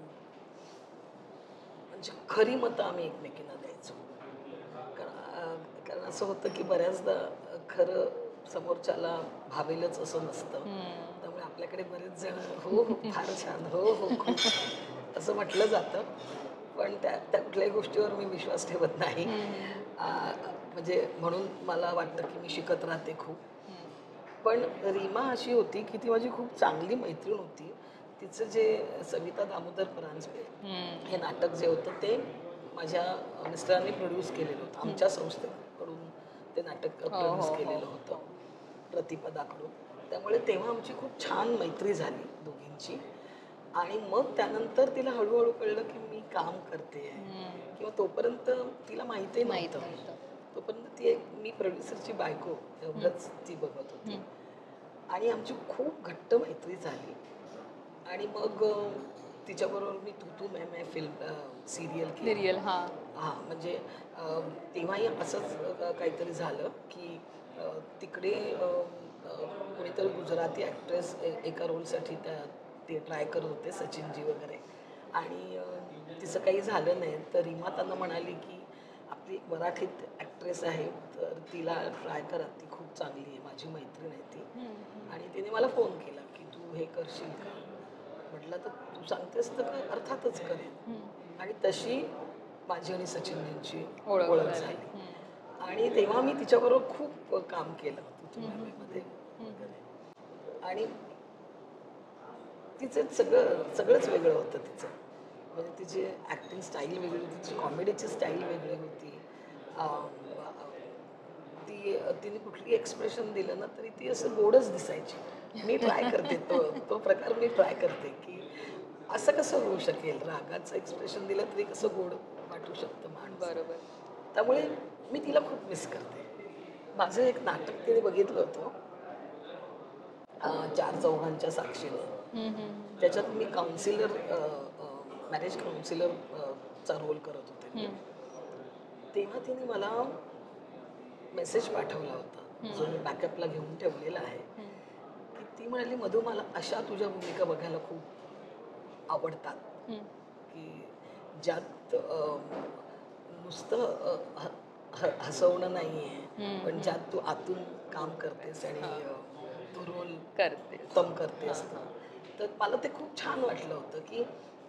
म्हणजे खरी मतं आम्ही एकमेकींना द्यायचो. कारण अ, कारण असं होतं की बऱ्याचदा अ, खरं समोरच्याला भावेलच असं नसतं. त्यामुळे आपल्याकडे बरेच जण हो हो फार छान, हो हो खूप छान असं म्हटलं जातं. पण त्या त्या कुठल्याही गोष्टीवर मी विश्वास ठेवत नाही. आ, म्हणजे म्हणून मला वाटतं की मी शिकत राहते खूप. पण रीमा अशी होती की ती माझी खूप चांगली मैत्रीण होती. तिचं जे सविता दामोदर परांजपे हे नाटक जे होतं ते माझ्या मिस्टरांनी प्रोड्यूस केलेलं होतं. आमच्या संस्थेकडून ते नाटक हो प्रोड्यूस हो केलेलं हो होतं प्रतिपदाकडून. त्यामुळे तेव्हा आमची खूप छान मैत्री झाली दोघींची. आणि मग त्यानंतर तिला हळूहळू कळलं की मी काम करते किंवा तोपर्यंत तिला माहिती माहित नव्हतं. नव्हतं. तोपर्यंत ती एक मी प्रोड्युसरची बायको एवढंच ती बघत होती. आणि आमची खूप घट्ट मैत्री झाली. आणि मग अ, तिच्याबरोबर मी तू तू मैं मैं फिल्म सिरियल केली. सिरियल. हा. हां, म्हणजे अ, तेव्हाही असंच अ, काहीतरी झालं की अ, तिकडे अ, अ, कोणीतरी गुजराती ॲक्ट्रेस एका रोलसाठी त्या ते ट्राय करत होते, सचिनजी वगैरे. आणि अ, तिचं काही झालं नाही. तर रीमा त्यांना म्हणाली की आपली एक मराठीत ॲक्ट्रेस आहे, तर तिला ट्राय करा, ती खूप चांगली आहे, माझी मैत्रीण आहे ती. आणि तिने मला फोन केला की तू हे करशील का? म्हटलं तर तू सांगतेस तर कर, अर्थातच करेन. आणि तशी माझी आणि सचिनजींची ओळख ओळख झाली. झाली. आणि तेव्हा मी तिच्याबरोबर खूप काम केलं मध्ये वगैरे. आणि तिचं सगळं सगळंच वेगळं होतं तिचं. म्हणजे तिची ॲक्टिंग स्टाईल वेगळी होती, तिची कॉमेडीची स्टाईल वेगळी होती. अं, ती तिने कुठली एक्सप्रेशन दिलं ना तरी ती असं गोडच दिसायची. मी ट्राय करते तो तो प्रकार मी ट्राय करते की असं कसं होऊ शकेल, रागाचं एक्सप्रेशन दिलं तरी कसं गोड वाटू शकतं माणूस. बरोबर. त्यामुळे मी तिला खूप मिस करते. माझं एक नाटक तिने बघितलं होतं, अं, चार चौघांच्या साक्षीने. त्याच्यात मी काउन्सिलर, मॅरेज काउन्सिलर चा रोल करत होते मी. तेव्हा तिने मला मेसेज पाठवला होता, जो मी बॅकअपला घेऊन ठेवलेला आहे. की ती म्हणाली, मधू मला अशा तुझ्या भूमिका बघायला खूप आवडतात की ज्यात अ, नुसतं अ, ह- ह- हसवणं नाही आहे, पण ज्यात तू आतून काम करतेस आणि अ, तो रोल करते. उत्तम करतेस. तर मला ते खूप छान वाटलं होतं की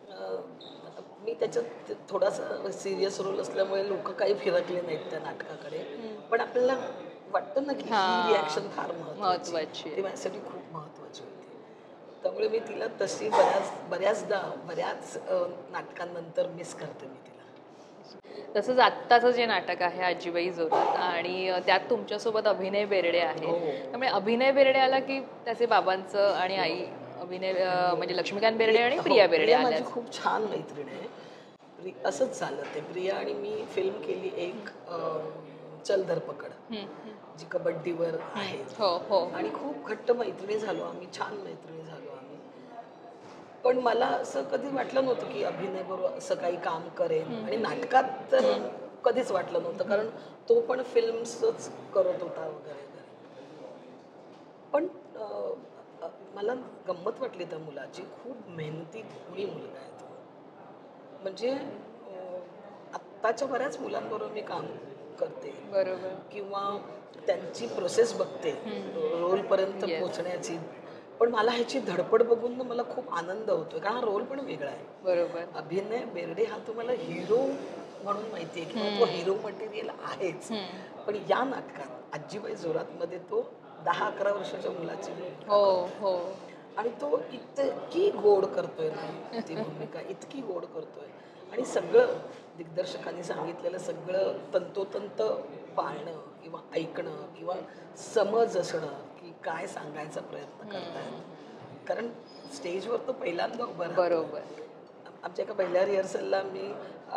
अं, मी त्याच्यात थोडासा सिरियस रोल असल्यामुळे लोक काही फिरकले नाहीत त्या नाटकाकडे, पण आपल्याला वाटतं ना की ही रिॲक्शन फार महत्वाची, महत्वाची ती माझ्यासाठी खूप महत्वाची होती. त्यामुळे मी तिला तशी बऱ्याच बऱ्याचदा बऱ्याच अं, नाटकांनंतर मिस करते मी तिला. तसंच आत्ताचं जे नाटक आहे आजीबाई जोरात आणि अ, त्यात तुमच्यासोबत अभिनय बेर्डे आहे. हो. त्यामुळे अभिनय बेर्डे आला की त्याचे बाबांचं आणि आई अभिनय अ, म्हणजे लक्ष्मीकांत बेर्डे आणि हो, प्रिया बेर्डे प्रिया माझी आल्याच. खूप छान मैत्रीण आहे. प्रि असंच झालं ते. प्रिया आणि मी फिल्म केली एक अं, चल धरपकड, हम्म, हम्म. जी कबड्डीवर आहे. हो हो आणि खूप घट्ट मैत्रिणी झालो आम्ही, छान मैत्रिणी झालो आम्ही. पण मला असं कधी वाटलं नव्हतं की अभिनय बरोबर असं काही काम करेन, आणि नाटकात तर कधीच वाटलं नव्हतं, कारण तो पण फिल्म्सच करत होता वगैरे वगैरे. पण अ, अ, मला गंमत वाटली त्या मुलाची. खूप मेहनती गुणी मुलगा आहे तो. म्हणजे अ, आत्ताच्या बऱ्याच मुलांबरोबर मी काम करते बरोबर. किंवा त्यांची प्रोसेस बघते रोलपर्यंत येस. पोहोचण्याची. पण मला ह्याची धडपड बघून ना मला खूप आनंद होतोय, कारण हा रोल पण वेगळा आहे. बरोबर. अभिनय बेर्डे हा तुम्हाला हिरो म्हणून माहिती आहे किंवा तो हिरो मटेरियल आहेच, पण या नाटकात आजीबाई जोरातमध्ये तो दहा अकरा वर्षाच्या मुलाची भूमिका हो करतोय. हो. आणि तो इतकी गोड करतोय ना ती भूमिका, इतकी गोड करतोय. आणि सगळं दिग्दर्शकांनी सांगितलेलं सगळं तंतोतंत पाळणं किंवा ऐकणं किंवा समज असणं की काय सांगायचा प्रयत्न करतायत. कारण स्टेजवर तो पहिल्यांदा उभा राहतो. बरोबर. आमच्या एका पहिल्या रिहर्सलला मी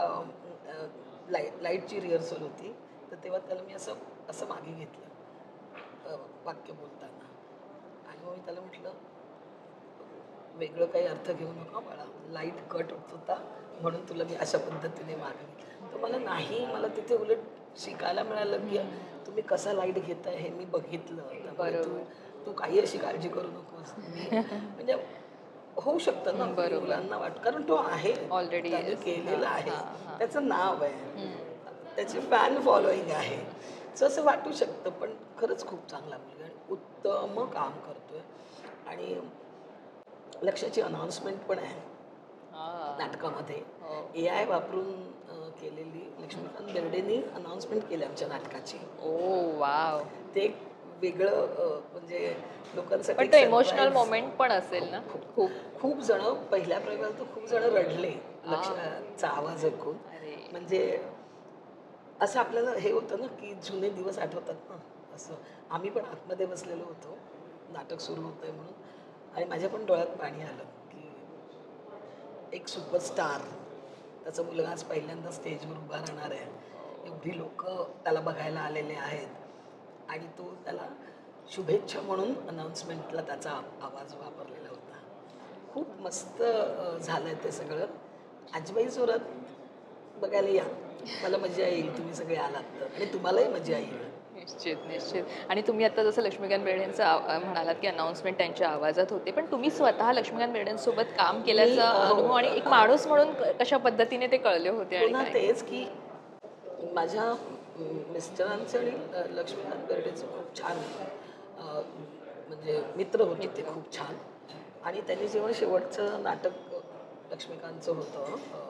लाईट लाईटची रिहर्सल होती, तर तेव्हा त्याला मी असं असं मागे घेतलं अ, वाक्य बोलताना. आणि मग मी त्याला म्हटलं, वेगळं काही अर्थ घेऊ नका बाळा, लाईट कट होत होता म्हणून तुला मी अशा पद्धतीने मागे घेतलं. तर मला नाही, मला तिथे उलट शिकायला मिळालं की तुम्ही कसा लाईट घेताय हे मी बघितलं. त्यामुळे तू बरोबर. तू काही अशी काळजी करू नकोस. मी म्हणजे होऊ शकतं ना की बरोबर. मुलांना वाट, कारण तो आहे Already त्याने yes. केलेलं हां, आहे, हां, हां. त्याचं नाव आहे, हम्म. त्याची फॅन फॉलोईंग आहे. सो असं वाटू शकतं, पण खरंच खूप चांगला मुलगा आणि उत्तम काम करतोय. आणि लक्ष्याची अनाउन्समेंट पण आहे हां. नाटकामध्ये. हो. ए आय वापरून अ, केलेली लक्ष्मीकांत बेर्डेंनी अनाउन्समेंट केली आमच्या नाटकाची. Oh wow. ते एक वेगळं अ, म्हणजे लोकांसाठी पण एक तो इमोशनल सरप्राईज. मोमेंट पण असेल ना खूप खूप. खूप खूप जण पहिल्या प्रयोगात तर खूप जण रडले आ. लक्ष्याचा आवाज ऐकून. अरे. म्हणजे असं आपल्याला हे होतं ना की जुने दिवस आठवतात ना, असं आम्ही पण आतमध्ये बसलेलो होतो, नाटक सुरू होतंय म्हणून, आणि माझ्या पण डोळ्यात पाणी आलं की एक सुपरस्टार, त्याचा मुलगा आज पहिल्यांदा स्टेजवर उभा राहणार आहे, एवढी लोक त्याला बघायला आलेले आहेत, आणि तो त्याला शुभेच्छा म्हणून अनाउन्समेंटला त्याचा आवाज वापरलेला होता. खूप मस्त अ, झालंय ते सगळं. आजीबाई जोरात बघायला या, मला मजा येईल तुम्ही सगळे आलात तर, आणि तुम्हालाही मजा येईल. निश्चित निश्चित. आणि तुम्ही आता जसं लक्ष्मीकांत बेर्डेंचं आव- अ, म्हणालात की अनाउन्समेंट त्यांच्या आवाजात होते, पण तुम्ही स्वतः लक्ष्मीकांत बेर्डेंसोबत काम केल्याचा मी, अ, अनुभव आणि एक माणूस म्हणून क- कशा पद्धतीने ते कळले होते आणि पुन्हा काय? तेच की माझ्या अं, मिस्टरांचं आणि अ, लक्ष्मीकांत बेर्डेचं खूप छान अ, म्हणजे मित्र होते ते, खूप छान. आणि त्यांनी जेव्हा शेवटचं नाटक अ, लक्ष्मीकांतचं होतं, अ,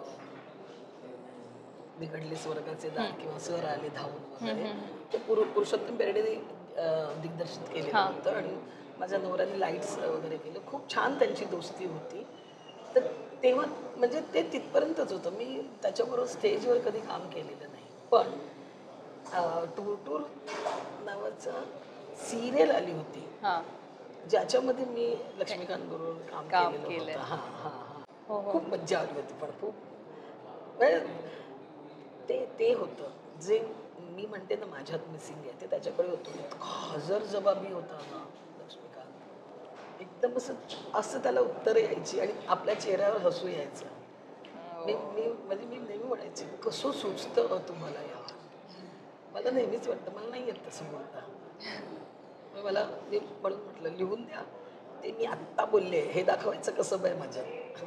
बिघडले स्वर्गाचे दार किंवा सर आले धावून वगैरे, ते पुरु पुरुषोत्तम बेर्डेने अ, दिग्दर्शित केलेलं हां. होतं, आणि माझ्या नवऱ्याने लाईट्स वगैरे केलं. खूप छान त्यांची दोस्ती होती. तर तेव्हा म्हणजे ते तिथपर्यंतच होतं. मी त्याच्याबरोबर स्टेजवर कधी काम केलेलं नाही. पण अ, टूर टूर नावाचं सिरियल आली होती, हां. ज्याच्यामध्ये मी लक्ष्मीकांत बरोबर काम काम केलेलं केलंय. होतं. हां, हां, हां. हो हो. खूप मज्जा आली होती, पण खूप म्हणजे ते ते होतं जे मी म्हणते ना माझ्यात मिसिंग आहे, ते त्याच्याकडे होतं. इतका हजरजबाबी होता ना लक्ष्मीकांत. एकदम असं असं त्याला उत्तरं यायची आणि आपल्या चेहऱ्यावर हसू यायचं. मी मी म्हणजे मी नेहमी म्हणायचे, कसं सुचतं तुम्हाला यार. मला नेहमीच वाटतं मला नाही येत तसं बोलता. मग मला मी म्हणून म्हटलं लिहून द्या, ते मी आत्ता बोलले हे दाखवायचं कसं बाय माझ्या.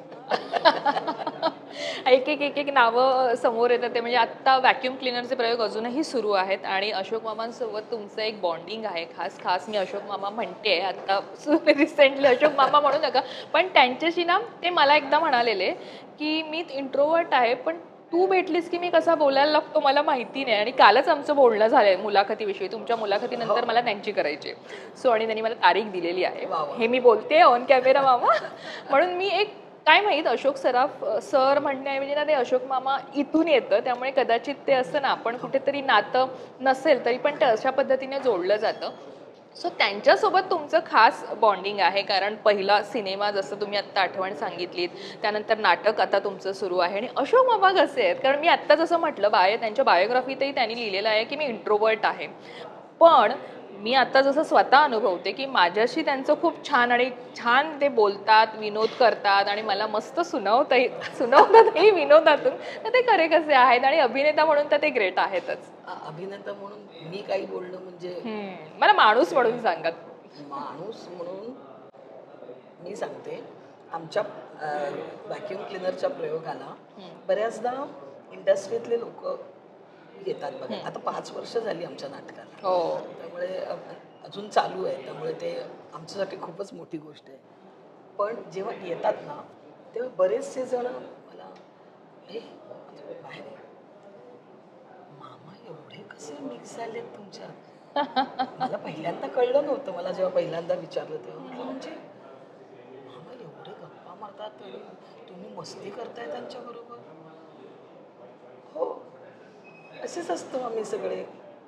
एक एक एक एक नावं समोर येतात ते म्हणजे आत्ता व्हॅक्यूम क्लिनरचे प्रयोग अजूनही सुरू आहेत आणि अशोक मामांसोबत तुमचं एक बॉन्डिंग आहे. खास खास मी अशोक मामा म्हणते आता रिसेंटली अशोक मामा म्हणू नका, पण त्यांच्याशी ना ते मला एकदा म्हणालेले की मी इंट्रोवर्ट आहे पण तू भेटलीस की मी कसा बोलायला लागतो मला माहिती नाही. आणि कालच आमचं बोलणं झालंय मुलाखतीविषयी, तुमच्या मुलाखतीनंतर मला त्यांची करायची. सो आणि त्यांनी मला तारीख दिलेली आहे, हे मी बोलते ऑन कॅमेरा मामा. म्हणून मी एक काय माहित अशोक सराफ सर म्हणण्याऐवजी ना ते अशोक मामा इथून येतं, त्यामुळे कदाचित ते असं ना आपण कुठेतरी नातं नसेल तरी पण ते अशा पद्धतीने जोडलं जातं. सो त्यांच्यासोबत तुमचं खास बॉन्डिंग आहे, कारण पहिला सिनेमा जसं तुम्ही आत्ता आठवण सांगितलीत, त्यानंतर नाटक आता तुमचं सुरू आहे. आणि अशोक मामा कसे आहेत, कारण मी आत्ता जसं म्हटलं बाय त्यांच्या बायोग्राफीतही त्यांनी लिहिलेलं आहे की मी इंट्रोवर्ट आहे, पण मी आता जसं स्वतः अनुभवते की माझ्याशी त्यांचं खूप छान आणि छान ते बोलतात, विनोद करतात आणि मला मस्त सुनावताही सुनावतातही विनोदातून. तर ते खरे कसे आहेत आणि अभिनेता म्हणून तर ते ग्रेट आहेतच. अभिनेता म्हणून मी काही बोलणं म्हणजे मला माणूस म्हणून सांगत. माणूस म्हणून मी सांगते, आमच्या व्हॅक्यूम क्लिनरच्या प्रयोगाला बऱ्याचदा इंडस्ट्रीतले लोक येतात बघा. आता पाच वर्ष झाली आमच्या नाटकाला, हो त्यामुळे अजून चालू आहे, त्यामुळे ते आमच्यासाठी खूपच मोठी गोष्ट आहे. पण जेव्हा येतात ना तेव्हा बरेचसे जण मला हे बाहेर मामा एवढे कसे मिक्स झालेत तुमच्यात. मला पहिल्यांदा कळलं नव्हतं, मला जेव्हा पहिल्यांदा विचारलं तेव्हा म्हटलं म्हणजे मामा एवढे गप्पा मारतात आणि तुम्ही मस्ती करताय त्यांच्याबरोबर. हो असेच असतो आम्ही सगळे.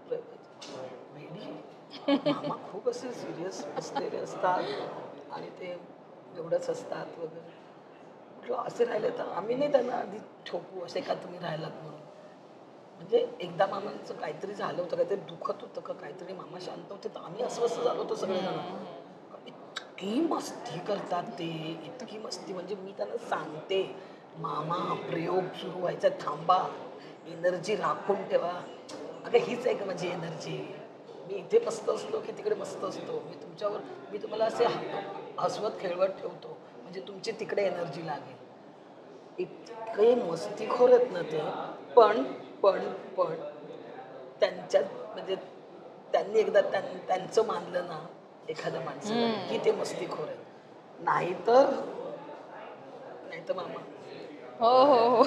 मामा खूप असे सिरियस बसलेले असतात आणि ते एवढंच असतात वगैरे. म्हटलं असे राहिले तर आम्ही नाही त्यांना आधी ठोकू असे का तुम्ही राहिलात म्हणून. म्हणजे एकदा मामांचं काहीतरी झालं होतं, काहीतरी दुखत होतं का काहीतरी, मामा शांत होते तर आम्ही अस्वस्थ झालो होतो सगळेजण. इतकी मस्ती करतात ते, इतकी मस्ती म्हणजे मी त्यांना सांगते मामा प्रयोग सुरू व्हायचा थांबा, एनर्जी राखून ठेवा. अगं हीच आहे का माझी एनर्जी. मी इथे मस्त असलो की तिकडे मस्त असतो. मी तुमच्यावर मी तुम्हाला असे हसवत खेळवत ठेवतो म्हणजे तुमची तिकडे एनर्जी लागेल. इतके मस्तीखोर आहेत ना ते. पण पण पण त्यांच्यात म्हणजे त्यांनी एकदा त्यांचं मानलं ना एखाद्या माणसाला की ते मस्तीखोर आहे, नाहीतर नाहीतर मामा. हो हो हो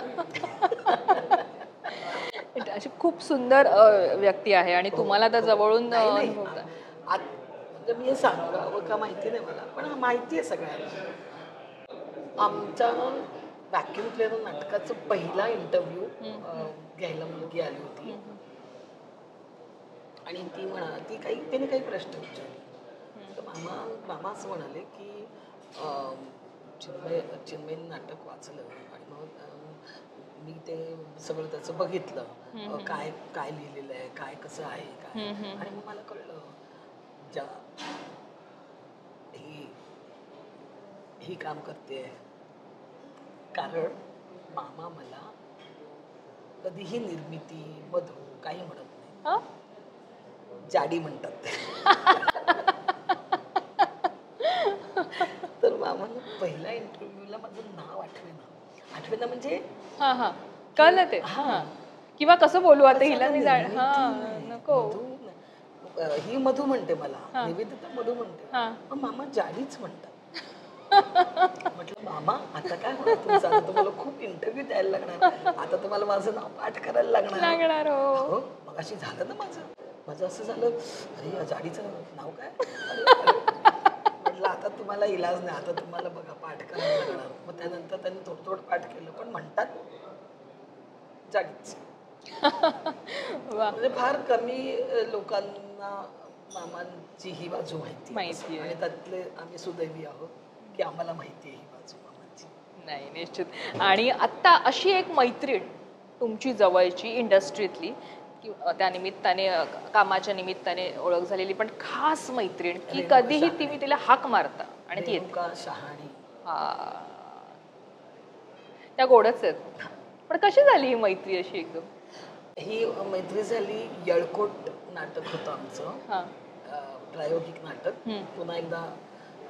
अशी खूप सुंदर व्यक्ती आहे आणि तुम्हाला तर जवळून म्हणजे मी हे सांगावं का माहिती नाही मला, पण माहिती आहे सगळ्यांना. आमच्या व्हॅक्यूम क्लिनर नाटकाचा पहिला इंटरव्ह्यू घ्यायला मुलगी आली होती आणि ती म्हणा ती काही तिने काही प्रश्न विचारले. तर मामा मामा असं म्हणाले की चिन्मय चिन्मय नाटक वाचलं आणि मग मी ते सगळं त्याचं बघितलं, काय काय लिहिलेलं आहे, काय कसं आहे काय. आणि मग मला कळलं ज्या ही ही काम करते कारण मामा मला कधीही निर्मिती मधू काही म्हणत नाही, जाडी म्हणतात. तर मामानं पहिल्या इंटरव्ह्यूला माझं नाव आठवेना आठवेना म्हणजे हा हा कळलं ते. हा किंवा कसं बोलू आता हिला मी जाण नको ही मधू म्हणते मला, निवेदिता मधू म्हणते, पण मामा जाडीच म्हणतात. म्हटलं मामा आता काय होणार तुमचं, आता तुम्हाला खूप इंटरव्ह्यू द्यायला लागणार, आता तुम्हाला माझं नाव पाठ करायला लागणार. हो मग अशी झालं ना माझं माझं असं झालं, अरे या जाडीचं नाव काय. म्हटलं आता तुम्हाला इलाज नाही, आता तुम्हाला बघा पाठ करायला लागणार. मग त्यानंतर त्यांनी थोडं थोडं पाठ केलं, पण म्हणतात जाडीच. म्हणजे फार कमी लोकांना मामांची ही बाजू माहिती आणि त्यातले आम्ही सुदैवी आहोत की आम्हाला माहिती आहे ही बाजू मामांची. नाही निश्चित. आणि आत्ता अशी एक मैत्रीण तुमची जवळची इंडस्ट्रीतली त्या निमित्ताने कामाच्या निमित्ताने ओळख झालेली पण खास मैत्रीण की कधीही तुम्ही तिला हाक मारता आणि ती येते. शहाणी. हा त्या गोडच आहेत. पण कशी झाली ही मैत्री अशी एकदम. ही मैत्री झाली, येळकोट नाटक होतं आमचं, प्रायोगिक नाटक. पुन्हा एकदा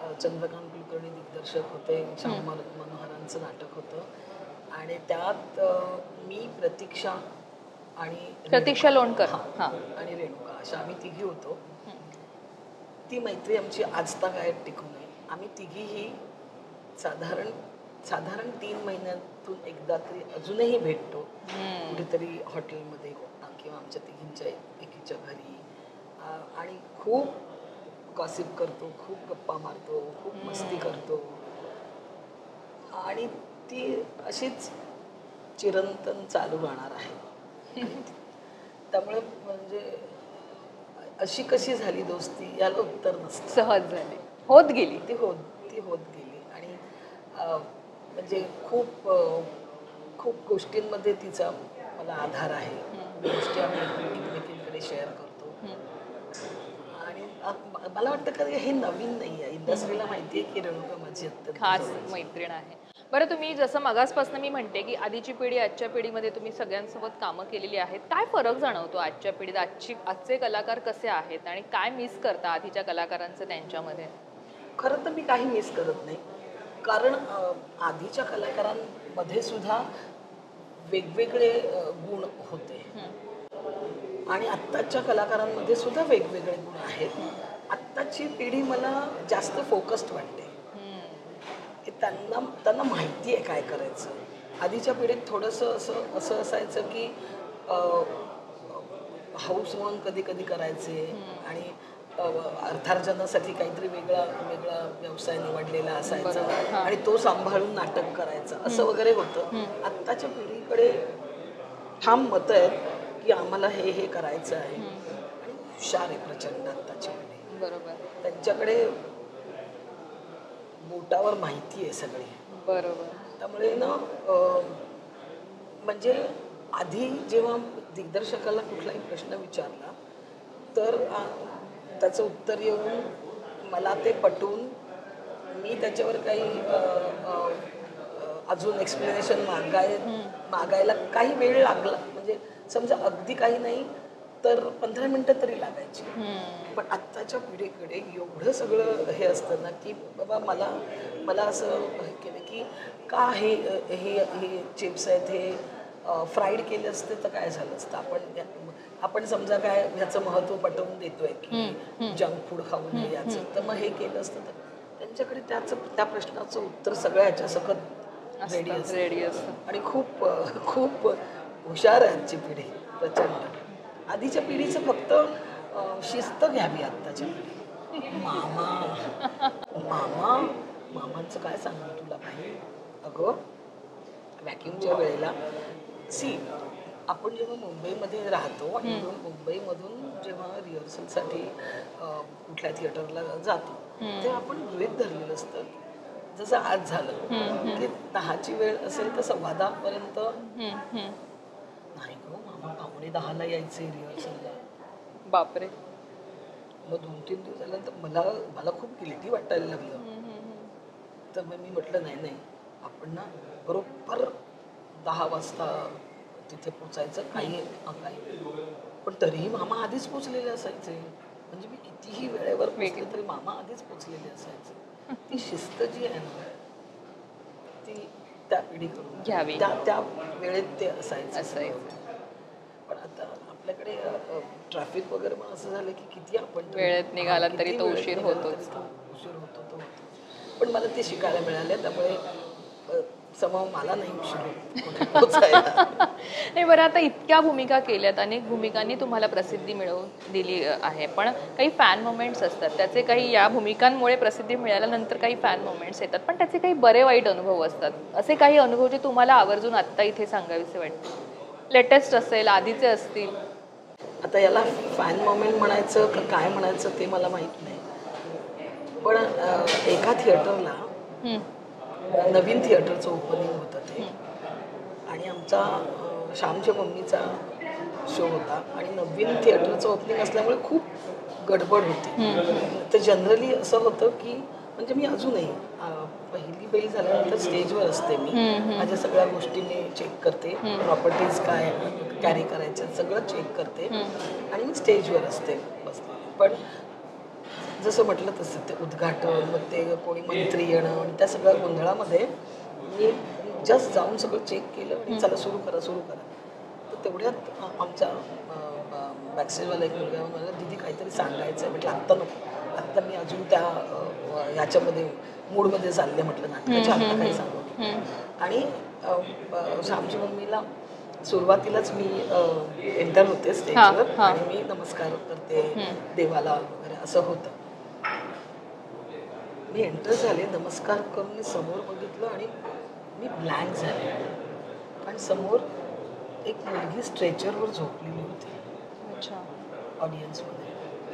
अ, चंद्रकांत कुलकर्णी दिग्दर्शक होते, श्याम मन- मनोहरांचं नाटक होतं आणि त्यात अ, मी, प्रतीक्षा आणि प्रतीक्षा लोणकर. हां, हां. आणि रेणुका अशा आम्ही तिघी होतो. ती मैत्री आमची आजतागायत टिकून आहे. आम्ही तिघीही साधारण साधारण तीन महिन्यातून एकदा तरी अजूनही भेटतो, कुठेतरी हॉटेलमध्ये किंवा आमच्या तिघींच्या एकीच्या घरी, अ, आणि खूप गॉसिप करतो, खूप गप्पा मारतो, खूप मस्ती करतो आणि ती अशीच चिरंतन चालू राहणार आहे. त्यामुळे म्हणजे अशी कशी झाली दोस्ती याला उत्तर नसतं. सहज झाली, होत गेली. ती होत ती होत गेली आणि अ, म्हणजे खूप अ, खूप गोष्टींमध्ये तिचा मला आधार आहे. गोष्टी आम्ही एकमेकींकडे शेअर करतो आणि अ, म- मला वाटतं का हे नवीन नाही आहे. इंडस्ट्रीला माहिती आहे की रेणुका माझी अत्यंत खास जवळची. मैत्रीण आहे. बरं, तुम्ही जसं मगासपासून मी म्हणते की आधीची पिढी आजच्या पिढीमध्ये तुम्ही सगळ्यांसोबत कामं केलेली आहेत, काय फरक जाणवतो आजच्या पिढीत? आजची आजचे कलाकार कसे आहेत आणि काय मिस करता आधीच्या कलाकारांचं त्यांच्यामध्ये? खरं तर मी काही मिस करत नाही, कारण अ, आधीच्या कलाकारांमध्ये सुद्धा वेगवेगळे अ, गुण होते आणि आत्ताच्या कलाकारांमध्ये सुद्धा वेगवेगळे गुण आहेत. आत्ताची पिढी मला जास्त फोकस्ड वाटते की त्यांना त्यांना माहिती आहे काय करायचं. आधीच्या पिढीत थोडंसं असं असं असायचं की अ, हौस म्हणून कधी कधी करायचे आणि अ, अर्थार्जनासाठी काहीतरी वेगळा वेगळा व्यवसाय निवडलेला असायचा आणि तो सांभाळून नाटक करायचं असं वगैरे होतं. आत्ताच्या पिढीकडे ठाम मतं आहेत की आम्हाला हे हे करायचं आहे आणि हुशार आहे प्रचंड आत्ताची पिढी. बरोबर. त्यांच्याकडे बोटावर माहिती आहे सगळी. बरोबर. त्यामुळे ना अ, म्हणजे आधी जेव्हा दिग्दर्शकाला कुठलाही प्रश्न विचारला तर आ, त्याचं उत्तर येऊन मला ते पटवून मी त्याच्यावर काही अ, अ, अ, अजून एक्सप्लेनेशन मागाय मागायला काही वेळ लागला. म्हणजे समजा अगदी काही नाही तर पंधरा मिनटं तरी लागायची. पण आत्ताच्या पिढीकडे एवढं सगळं हे असतं ना की बाबा मला मला असं हे केलं की का हे हे हे चिप्स आहेत हे फ्राईड केले असते तर काय झालं असतं. आपण आपण समजा काय ह्याचं महत्त्व पटवून देतोय की जंक फूड खाऊ नये याचं, तर मग हे केलं असतं तर त्यांच्याकडे त्याचं त्या प्रश्नाचं उत्तर सगळ्या ह्याच्या सकट रेडी असतं रेडी असतं. आणि खूप खूप हुशार आहे आजची पिढी प्रचंड. आधीच्या पिढीचं फक्त अ, शिस्त घ्यावी आत्ताच्या पिढी. मामा मामा मामांचं काय सांगू तुला भाई. अगं व्हॅक्युमच्या वेळेला सी आपण जेव्हा मुंबईमध्ये राहतो आणि मुंबईमधून जेव्हा रिहर्सलसाठी कुठल्या थिएटरला जातो तेव्हा आपण गृहीत धरलेलं असतं जसं आज झालं की दहाची वेळ असेल तर सव्वा दहापर्यंत नाही गो मामा पावणे दहाला यायचे रिहर्सलला. बापरे. मग दोन तीन दिवस झाल्यानंतर मला मला खूप गिल्टी वाटायला लागलं. तर मग मी म्हटलं नाही नाही आपण ना बरोबर दहा वाजता तिथे पोचायचं. काही काही पण तरीही मामा आधीच पोचलेले असायचे. म्हणजे मी कितीही वेळेवर पोचले तरी मामा आधीच पोचलेले असायचे. ती शिस्त जी आहे ना ती त्या पिढीकडून घ्यावी. त्या त्या वेळेत ते असायचं असायचं. पण आता आपल्याकडे ट्रॅफिक वगैरे पण असं झालं की किती आपण वेळेत निघाला हा, तरी किती तो वेळेत उशीर निघाला होतोच. तरी तो उशीर होतो तो होतो. पण मला ते शिकायला मिळाले त्यामुळे अ, समोर मला नाही उशीर होत कुठे पोचायला. नाही, बरं, आता इतक्या भूमिका केल्यात, अनेक भूमिकांनी तुम्हाला प्रसिद्धी मिळवून दिली अ, आहे, पण काही फॅन मोमेंट्स असतात, त्याचे काही या भूमिकांमुळे प्रसिद्धी मिळाल्यानंतर काही फॅन मोमेंट्स येतात, पण त्याचे काही बरे वाईट अनुभव असतात. असे काही अनुभव जे तुम्हाला आवर्जून आत्ता इथे सांगावेसे वाटते? लेटेस्ट असेल, आधीचे असतील? आता याला फॅन मोमेंट म्हणायचं का काय म्हणायचं ते मला माहीत नाही. पण अ, एका थिएटरला नवीन थिएटरचं ओपनिंग होतं ते आणि आमचा अ, श्यामच्या मम्मीचा शो होता आणि नवीन थिएटरचं ओपनिंग असल्यामुळे खूप गडबड होती. तर जनरली असं होतं की म्हणजे मी अजूनही अ, पहिली बैल झाल्यानंतर स्टेजवर असते मी. माझ्या सगळ्या गोष्टी मी चेक करते, प्रॉपर्टीज काय कॅरी करायच्या सगळं चेक करते आणि मी स्टेजवर असते बसते. पण जसं म्हटलं तसं ते उद्घाटन, मग ते कोणी मंत्री येणं आणि त्या सगळ्या गोंधळामध्ये मी जस्ट जाऊन सगळं चेक केलं आणि चला सुरू करा सुरू करा. तर तेवढ्यात आ- आमचा बॅकस्टेजवाला एक मुलगा येऊन म्हणाला, दीदी काहीतरी सांगायचं आहे. म्हटलं आत्ता नको, आत्ता मी अजून त्या अ, ह्याच्यामध्ये मूडमध्ये चालले, म्हटलं नाटकाच्या आत्ता काही सांगू नको. आणि अ, अ, श्यामची मम्मीला सुरुवातीलाच मी एंटर होते स्टेजवर आणि मी नमस्कार करते देवाला वगैरे असं होतं. मी एंटर झाले, नमस्कार करून मी समोर बघितलं आणि मी ब्लँक झाले. आणि समोर एक मुलगी स्ट्रेचरवर झोपलेली होती अच्छा. ऑडियन्समध्ये.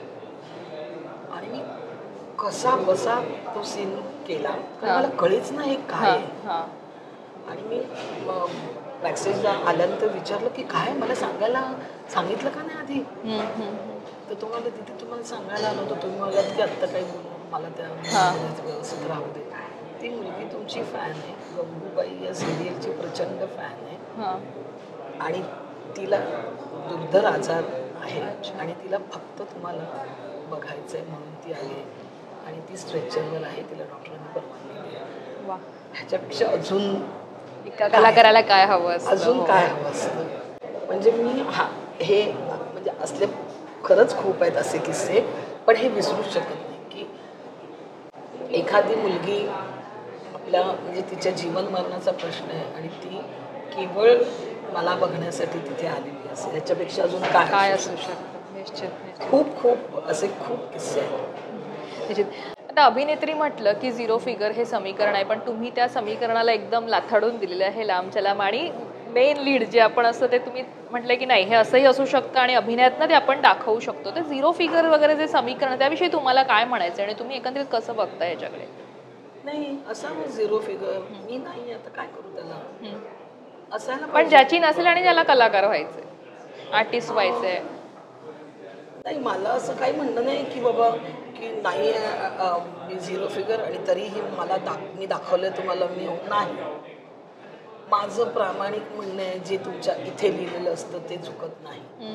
आणि मी कसा बसा तो सीन केला कारण मला कळेच ना हे काय आहे. आणि मी बॅकस्टेजला आल्यानंतर विचारलं की काय मला सांगायला सांगितलं का नाही आधी. तर तो मला तिथे तुम्हाला सांगायला आलो होतो, तुम्ही मला की आत्ता काही बोलू मला त्या व्यवस्थित राहू दे. ती मुलगी तुमची फॅन आहे, गंगूबाई या सिरियलची प्रचंड फॅन आहे आणि तिला दुर्धर आजार आहे आणि तिला फक्त तुम्हाला बघायचं आहे म्हणून ती आली आणि ती स्ट्रेचरवर आहे, तिला डॉक्टरांनी परवानगी दिली. ह्याच्यापेक्षा अजून कलाकाराला काय हवं असतं, अजून काय हवं असतं. म्हणजे मी हा हे म्हणजे असले खरंच खूप आहेत असे किस्से, पण हे विसरूच शकत नाही की एखादी मुलगी आपल्या म्हणजे तिच्या जीवन मरणाचा प्रश्न आहे आणि ती केवळ मला बघण्यासाठी तिथे आलेली असेल, याच्यापेक्षा अजून काय काय असू शकतं. निश्चित. खूप खूप असे खूप किस्से आहेत. निश्चित. आता अभिनेत्री म्हटलं की झिरो फिगर हे समीकरण आहे, पण तुम्ही त्या समीकरणाला एकदम लाथाडून दिलेलं आहे लांबच्या लांब. आणि मेन लीड जे आपण असतं ते तुम्ही म्हटलं की नाही हे असंही असू शकतं आणि अभिनयातनं ते आपण दाखवू शकतो. तर झिरो फिगर वगैरे जे समीकरण त्याविषयी तुम्हाला काय म्हणायचं आणि तुम्ही एकंदरीत कसं बघता याच्याकडे? नाही असावं झिरो फिगर, मी नाही आता काय करू त्याला, असायला पण ज्याची नसेल आणि त्याला कलाकार व्हायचंय, आर्टिस्ट व्हायचंय. नाही मला असं काही म्हणणं नाही की बाबा की नाही मी झिरो फिगर आणि तरीही मला दाख मी दाखवलं तुम्हाला मी नाही. माझं प्रामाणिक म्हणणं आहे जे तुमच्या इथे लिहिलेलं असतं ते चुकत नाही.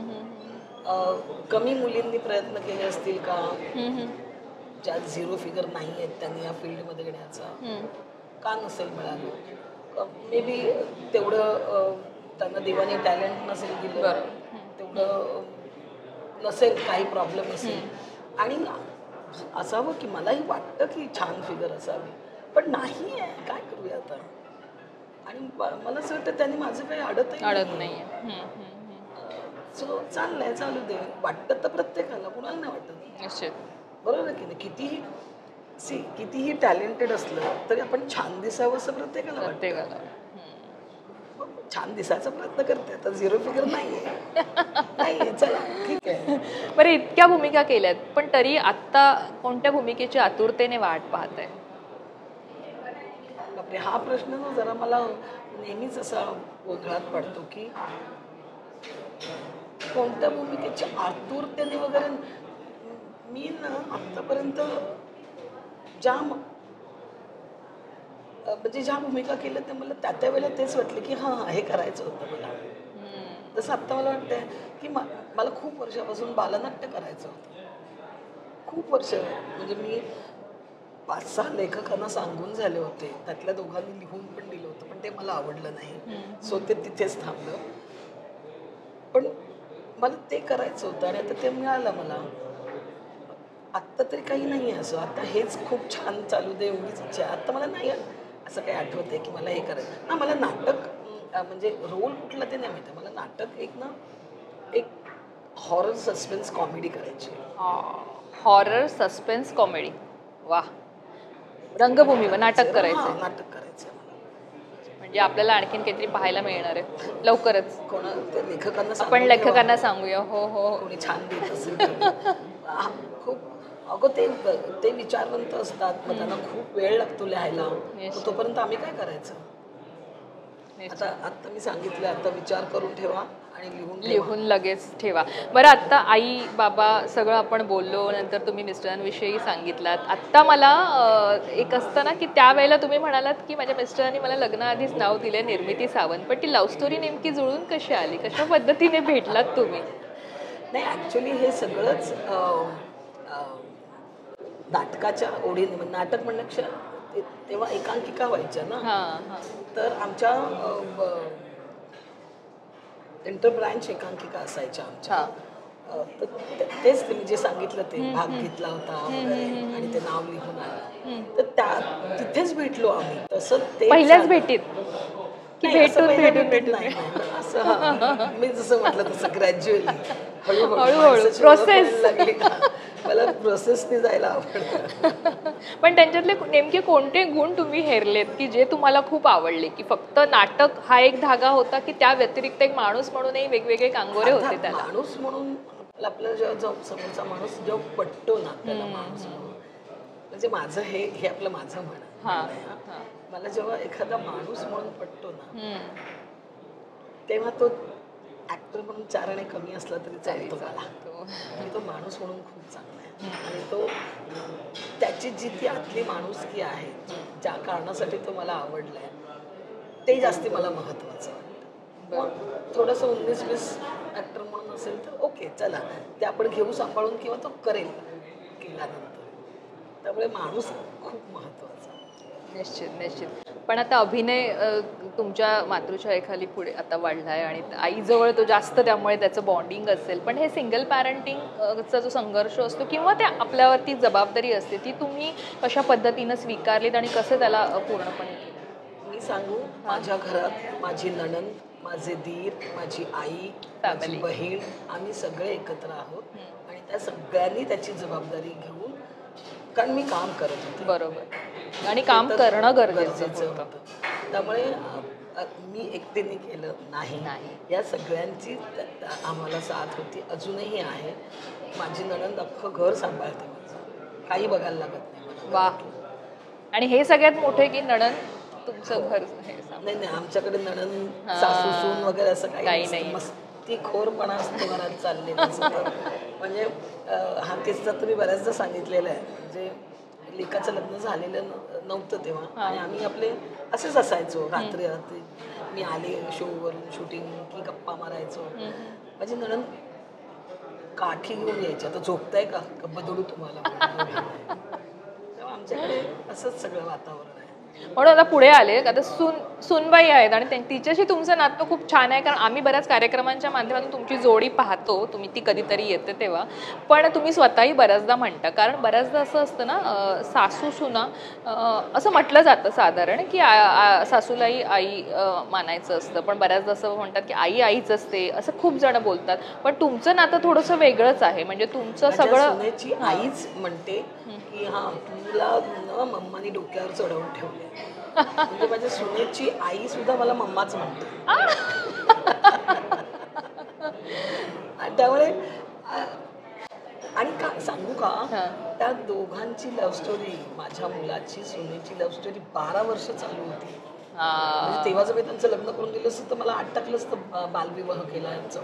कमी मुलींनी प्रयत्न केले असतील का ज्या झिरो फिगर नाही आहेत त्यांनी या फील्डमध्ये येण्याचा, का नसेल मिळालं. मे बी तेवढं त्यांना देवाने टॅलेंट नसेल दिलं, तेवढं नसेल काही प्रॉब्लेम असेल. आणि असावं की मलाही वाटतं की छान फिगर असावी, पण नाही आहे काय करूया आता. आणि मला असं वाटतं त्यांनी माझं काही अडतही अडत नाही. सो चाललंय चालू दे. वाटतं तर प्रत्येकाला, कुणाला नाही वाटत. निश्चित. बरोबर आहे की नाही. कितीही सी कितीही टॅलेंटेड असलं तरी आपण छान दिसावं असं प्रत्येकाला प्रत्येकाला छान दिसायचा प्रयत्न करते. आता झिरो फिगर नाहीये नाहीये चला ठीक आहे. बरं इतक्या भूमिका केल्यात पण तरी आत्ता कोणत्या भूमिकेची आतुरतेने वाट पाहताय? बापरे हा प्रश्न ना जरा मला नेहमीच असा गोंधळात पडतो की कोणत्या भूमिकेची आतुरतेने वगैरे. मी ना आत्तापर्यंत ज्या म्हणजे ज्या भूमिका केल्या त्या मला त्या त्या वेळेला तेच वाटलं की हां हे करायचं होतं मला. जसं आत्ता मला वाटतंय की मला खूप वर्षापासून बालनाट्य करायचं होतं. खूप वर्ष म्हणजे मी पाच सहा लेखकांना सांगून झाले होते, त्यातल्या दोघांनी लिहून पण दिलं होतं पण ते मला आवडलं नाही, सो ते तिथेच थांबलं. पण मला ते करायचं होतं आणि आता ते मिळालं मला. आत्ता तरी काही नाही आहे असं, आता हेच खूप छान चालू दे एवढीच इच्छा आहे. आत्ता मला नाही असं काही आठवत आहे की मला हे करायचं ना. मला नाटक म्हणजे रोल कुठला ते नाही माहिती. मला नाटक एक ना एक हॉरर सस्पेन्स कॉमेडी करायची. हॉरर सस्पेन्स कॉमेडी, वा. रंगभूमीवर नाटक करायचं. नाटक करायचं म्हणजे आपल्याला आणखीन काहीतरी पाहायला मिळणार आहे लवकरच. कोणा लेखकांना आपण लेखकांना सांगूया. हो हो कोणी छान देत असेल खूप. अगं ते ते विचारवंत असतात, मग त्यांना खूप वेळ लागतो लिहायला, तोपर्यंत आम्ही काय करायचं. आता आता मी सांगितलं आता विचार करून ठेवा आणि लिहून लिहून लगेच ठेवा. बरं आत्ता आई बाबा सगळं आपण बोललो, नंतर तुम्ही मिस्टरांविषयी सांगितलात. आत्ता मला एक असतं ना की त्यावेळेला तुम्ही म्हणालात की माझ्या मिस्टरांनी मला लग्नाआधीच नाव दिले निर्मिती सावंत, पण ती लव्ह स्टोरी नेमकी जुळून कशी आली, कशा पद्धतीने भेटलात तुम्ही? नाही ॲक्च्युली हे सगळंच नाटकाच्या ओढीने म्हणजे नाटक म्हणण्यापेक्षा ते- तेव्हा एकांकिका व्हायच्या ना, हा हा तर आमच्या इंटर ब्रँच एकांकिका असायच्या आमच्या. हा अ, तर ते- तेच ते मी जे सांगितलं ते भाग घेतला होता वगैरे आणि ते नाव लिहून आलं, तर त्या तिथेच भेटलो आम्ही. तसं ते पहिल्याच झालं. भेटीत की नाही, असं भेटून पहिल्या भेटून भेटीत भेटून नाही, नाही. असं हा मी जसं म्हटलं तसं ग्रॅज्युअली हळूहळू हळूहळू, माणसाची ओळख process. व्हायला लागली ना, मला प्रोसेसने जायला आवडतं. पण त्यांच्यातले नेमके कोणते गुण तुम्ही हेरलेत की जे तुम्हाला खूप आवडले, की फक्त नाटक हा एक धागा होता की त्या व्यतिरिक्त एक माणूस म्हणूनही वेगवेगळे कांगोरे होते अर्थात त्याला? माणूस म्हणून आपल्याला जेव्हा जो समोरचा माणूस जेव्हा पटतो ना त्याला माणूस म्हणून, म्हणजे माझं हे हे आपलं माझं म्हण हा, म्हणणं आहे, हा. हा. मला जेव्हा एखादा माणूस म्हणून पटतो ना, हम्म. तेव्हा तो ऍक्टर म्हणून चार आणि कमी असला तरी चालतो मला. तो- आणि तो माणूस म्हणून खूप चांगला आहे आणि तो त्याची जी ती आतली माणुसकी आहे, ज्या कारणासाठी तो मला आवडलाय, ते जास्ती मला महत्वाचं वाटतं. मग थोडंसं उन्नीस वीस ऍक्टर म्हणून असेल तर ओके चला, ते आपण घेऊ सांभाळून किंवा तो करेल केल्यानंतर. त्यामुळे माणूस खूप महत्वाचा. निश्चित निश्चित. पण आता अभिनय अ, तुमच्या मातृछायेखाली पुढे आता वाढलाय आणि आईजवळ तो जास्त, त्यामुळे त्याचं बॉन्डिंग असेल. पण हे सिंगल पॅरेंटिंगचा जो संघर्ष असतो किंवा त्या आपल्यावरती जबाबदारी असते, ती तुम्ही कशा पद्धतीनं स्वीकारलीत आणि कसं त्याला अ, पूर्णपणे केलं? मी सांगू, माझ्या घरात माझी नणंद, माझे दीर, माझी आई, माझी Family. बहीण, आम्ही सगळे एकत्र आहोत आणि त्या सगळ्यांनी त्याची जबाबदारी घेऊन, कारण मी काम करत होते. बरोबर. आणि काम करणं गरजेचं होतं. त्यामुळे अ, अ, मी एकटीने केलं नाही. नाही. या सगळ्यांची त- त- आम्हाला साथ होती, अजूनही आहे. माझी नणंद अख्खं घर सांभाळते माझं, काही बघायला लागत नाही मला. वा. आणि हे सगळ्यात मोठे की नणंद तुमचं घर हे सांभाळते. नाही नाही, आमच्याकडे नणंद, हा. सासू, सून वगैरे असं काही काही नसतं. नाही. मस्ती खोरपणा असतो घरात चाललेला सतत. म्हणजे अ, हा किस्सा तुम्ही बऱ्याचदा सांगितलेला आहे. म्हणजे लेकाचं लग्न झालेलं न- नव्हतं तेव्हा आणि आम्ही आपले असेच असायचो रात्री रात्री. मी आले शोवरून शूटिंग की गप्पा मारायचो. माझी नणंद काठी घेऊन यायची, आता झोपताय का का बदलू तुम्हाला. तेव्हा आमच्याकडे असंच सगळं वातावरण आहे. म्हणून आता पुढे आले, आता सून सूनबाई आहेत आणि त्यां- तिच्याशी तुमचं नातं खूप छान आहे. कारण आम्ही बऱ्याच कार्यक्रमांच्या माध्यमातून तुमची जोडी पाहतो, तुम्ही ती कधीतरी येते तेव्हा. पण तुम्ही स्वतःही बऱ्याचदा म्हणता, कारण बऱ्याचदा असं असतं ना, अं, सासू सुना अं, असं म्हटलं जातं साधारण की आ- आ- सासूलाही आई अं, मानायचं असतं. पण बऱ्याचदा असं म्हणतात की आई आईच असते, असं खूप जण बोलतात. पण तुमचं नातं थोडंसं वेगळंच आहे. म्हणजे तुमचं माझ्या सगळं सुनेची आईच म्हणते की हा तुला न मम्मानी डोक्यावर चढवून ठेवले. म्हणजे माझ्या सुनेची आई सुद्धा मला मम्माच म्हणते. आणि त्यामुळे अ, आणि का सांगू का, हा. त्या दोघांची लव्ह स्टोरी, माझ्या मुलाची सुनेची लव्ह स्टोरी बारा वर्ष चालू होती. म्हणजे हा. तेव्हा जर मी त्यांचं लग्न करून दिलं असतं तर मला आठ टाकलं असतं बा- बालविवाह केला यांचं.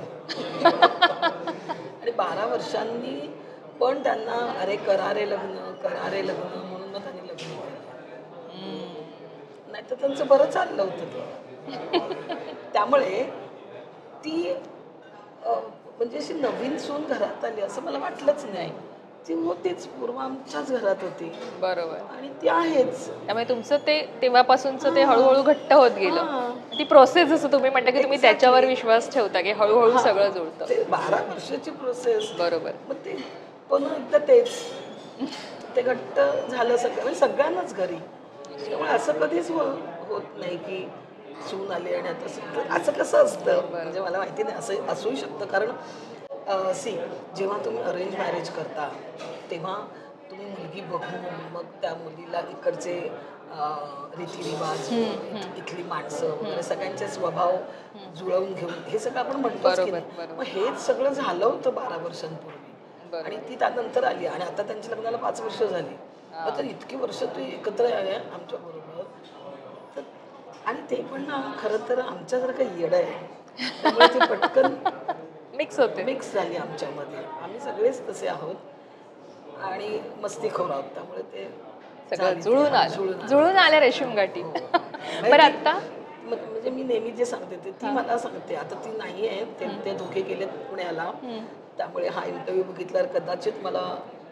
आणि बारा वर्षांनी पण त्यांना अरे करारे लग्न करारे लग्न म्हणून मग त्यांनी लग्न केलं. नाही तर त्यांचं बरं चाललं होतं ते. त्यामुळे ती अ, म्हणजे अशी नवीन सून घरात आली असं मला वाटलंच नाही. ती होतीच, पूर्व आमच्याच घरात होती बरोबर. आणि ती आहेच. त्यामुळे तुमचं ते तेव्हापासूनचं ते हळूहळू घट्ट होत गेलं. हां. ती प्रोसेस जसं तुम्ही म्हणता की तुम्ही Exactly. त्याच्यावर विश्वास ठेवता की हळूहळू हां. सगळं जुळतं. ते बारा वर्षाची प्रोसेस. बरोबर. मग ते पुन्हा एकदा तेच ते घट्ट झालं सगळं, म्हणजे सगळ्यांनाच घरी. त्यामुळे असं कधीच हो- होत नाही की सून आली आणि आता सगळं- असं कसं असतं, म्हणजे मला माहिती नाही, असं असूही शकतं. कारण सी जेव्हा तुम्ही अरेंज मॅरेज करता तेव्हा तुम्ही मुलगी बघून मग त्या मुलीला इकडचे अं, रीतिरिवाज, इत- इथली माणसं वगैरे सगळ्यांचे स्वभाव जुळवून घेऊन हे सगळं आपण म्हणतोच की बरोबर, नाही. बरोबर. मग हेच सगळं झालं होतं बारा वर्षांपूर्वी बरोबर. आणि ती त्यानंतर आली आणि आता त्यांच्या लग्नाला पाच वर्ष झाली. मग तर इतकी वर्ष तू एकत्र आहे आमच्या बरोबर. तर आणि ते पण ना खरं तर आमच्यासारखं येडं आहे, त्यामुळे ते पटकन मिक्स होते. मिक्स झाली आमच्यामध्ये. आम्ही सगळेच तसे आहोत आणि मस्तीखोर आहोत, त्यामुळे ते सगळं झाली ती. जुळून हां, आलं जुळून आल्या रेशीम गाठी. हो. बरं माहिती- आता म- म्हणजे मी नेहमी जे सांगते ते ती मला सांगते, आता ती नाही आहे, ते ते दोघे गेलेत पुण्याला, त्यामुळे हा इंटरव्ह्यू बघितल्यावर कदाचित मला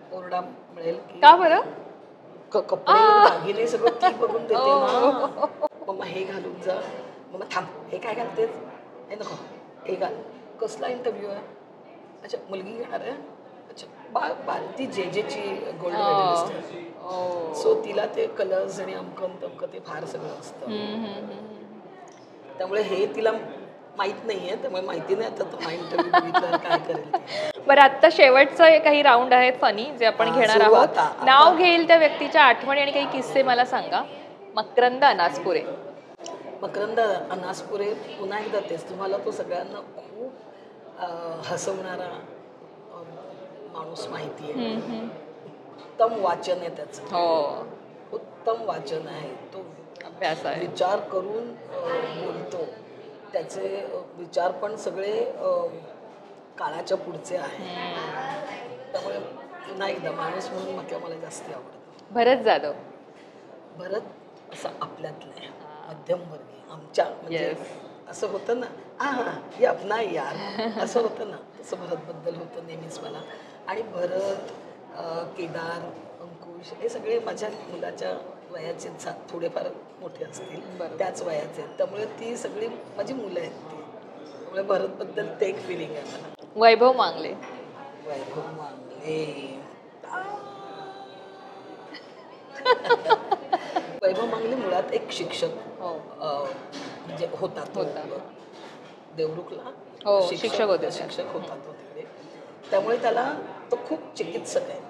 ओरडा मिळेल की का बरं? क- कपडे दागिने सगळं ती बघून देते ना. मम्मा हे घालून जा, मम्मा थांब हे काय घालतेस, हे नको हे घाल. कसला इंटरव्ह्यू आहे, अच्छा मुलगी घेणार आहे, अच्छा बा बा ती जे जेची गोल्ड मेडलिस्ट आहे. ओ. सो तिला ते कलर्स आणि अमकं तमकं ते फार सगळं असतं. हम्म, हम्म, हम्म. त्यामुळे हे तिला माहित नाहीये, त्यामुळे माहिती नाही आता तो इंटरव्ह्यू बघितल्यावर काय करेल ती. बरं आता शेवटचं काही राऊंड आहेत फनी जे आपण हा, घेणार सुरू आहोत. आता. आता- नाव घेईल त्या व्यक्तीच्या आठवणी आणि काही किस्से मला सांगा. मकरंद अनासपुरे. मकरंद अनासपुरे पुन्हा एकदा तेच, तुम्हाला तो सगळ्यांना खूप अं, हसवणारा अं, माणूस माहिती आहे. हम्म, हम्म. उत्तम वाचन आहे त्याचं, हो, उत्तम वाचन आहे. तो अभ्यास आहे. विचार करून अं, बोलतो. त्याचे अं, विचार पण सगळे अं, काळाच्या पुढचे आहे. त्यामुळे पुन्हा एकदा माणूस म्हणून म्हटलं मला जास्ती आवडतं. भरत जाधव. भरत असं आपल्यातलं आहे, मध्यमवर्गीय आमच्या म्हणजे Yes. असं होतं ना, हा हा ये अपना यार असं होतं ना, तसं भरतबद्दल होतं नेहमीच मला. आणि भरत, अं, केदार, अंकुश हे सगळे माझ्या मुलाच्या वयाचे सा थोडेफार मोठे असतील, बरोबर. त्याच वयाचे आहेत. त्यामुळे ती सगळी माझी मुलं आहेत ती. त्यामुळे भरतबद्दल ते एक फिलिंग आहे मला. वैभव मांगले. वैभव मांगले. वैभव मांगले मुळात एक शिक्षक हो. अं, म्हणजे होता तो होता. देवरुखला हो, शिक्षक होते ते. शिक्षक होता तो तिकडे. त्यामुळे त्याला तो खूप चिकित्सक आहे.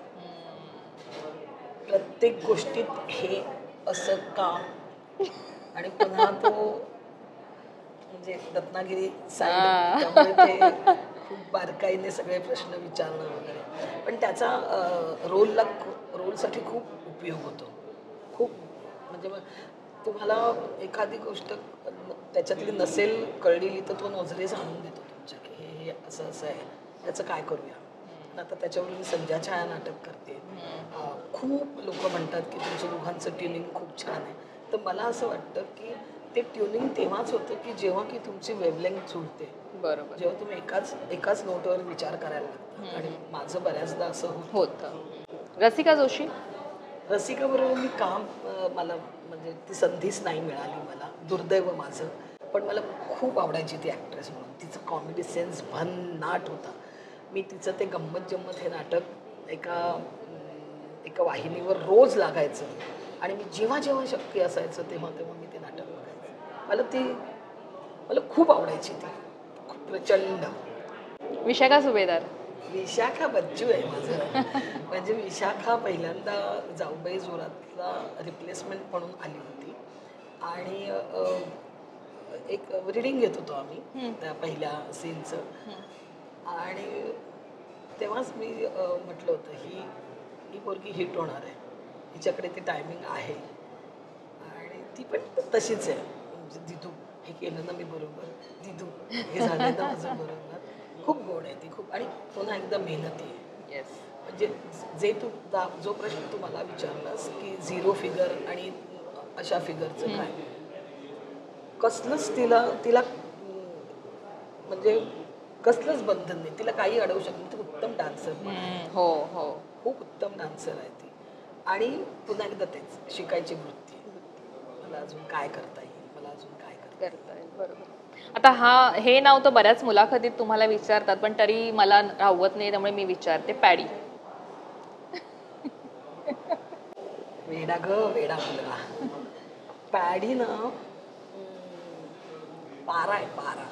प्रत्येक गोष्टीत हे असं का, आणि पुन्हा तो म्हणजे रत्नागिरी हा. साईड, त्यामुळे ते खूप बारकाईने सगळे प्रश्न विचारणं वगैरे. पण त्याचा अं, रोलला रोलसाठी खूप उपयोग होतो. खूप म्हणजे मग तुम्हाला एखादी गोष्ट त्याच्यातली नसेल कळलेली तर तो नजरेच आणून देतो तुमच्या की हे हे असं असं आहे, याचं काय करूया. आणि आता त्याच्यावरून मी संध्या छाया नाटक करते. अं, खूप लोक म्हणतात की तुमच्या दोघांचं ट्युनिंग खूप छान आहे. तर मला असं वाटतं की ते ट्युनिंग तेव्हाच होतं की जेव्हा की तुमची वेवलेंथ जुळते, बरोबर. जेव्हा तुम्ही एकाच एकाच नोटवर विचार करायला लागता. आणि माझं बऱ्याचदा असं होतं. होतं. रसिका जोशी. रसिकाबरोबर मी काम अं, मला म्हणजे ती संधीच नाही मिळाली मला, दुर्दैव माझं. पण मला खूप आवडायची ती ॲक्ट्रेस म्हणून. तिचं कॉमेडी सेन्स भन्नाट होता. मी तिचं ते गंमत जम्मत हे नाटक एका अं, एका वाहिनीवर रोज लागायचं, आणि मी जेव्हा जेव्हा शक्य असायचं तेव्हा तेव्हा मी ते नाटक बघायचं. मला ती मला खूप आवडायची ती, खूप प्रचंड. विशाखा सुभेदार. विशाखा बच्चू आहे माझं. म्हणजे विशाखा पहिल्यांदा जाऊबाई जोरातला रिप्लेसमेंट म्हणून आली होती. आणि अ, एक रिडिंग घेत होतो आम्ही त्या पहिल्या सीनचं. आणि तेव्हाच मी अ, म्हटलं होतं ही ही पोरगी हिट होणार आहे, हिच्याकडे ते टायमिंग आहे. आणि ती पण तशीच आहे. म्हणजे दिदू हे केलं ना मी बरोबर, दिदू हे झालं ना माझं बरोबर. खूप गोड आहे ती खूप. आणि पुन्हा एकदा मेहनती आहे. येस. म्हणजे जे तू दा जो प्रश्न तू मला विचारलास की झिरो फिगर आणि अशा फिगरचं काय, कसलंच तिला तिला अं, म्हणजे कसलंच बंधन नाही, तिला काही अडवू शकत नाही. ती उत्तम डान्सर पण आहे, हो हो. खूप उत्तम डान्सर आहे ती. आणि पुन्हा एकदा तेच शिकायची वृत्ती. मला अजून काय करता येईल, मला अजून काय करता येईल. करताय बरोबर. आता हा हे नाव तर बऱ्याच मुलाखतीत तुम्हाला विचारतात, पण तरी मला राहवत नाही त्यामुळे मी विचारते. पॅडी. वेडा ग वेडा मुलगा. पॅडी ना अं, पारा आहे पारा,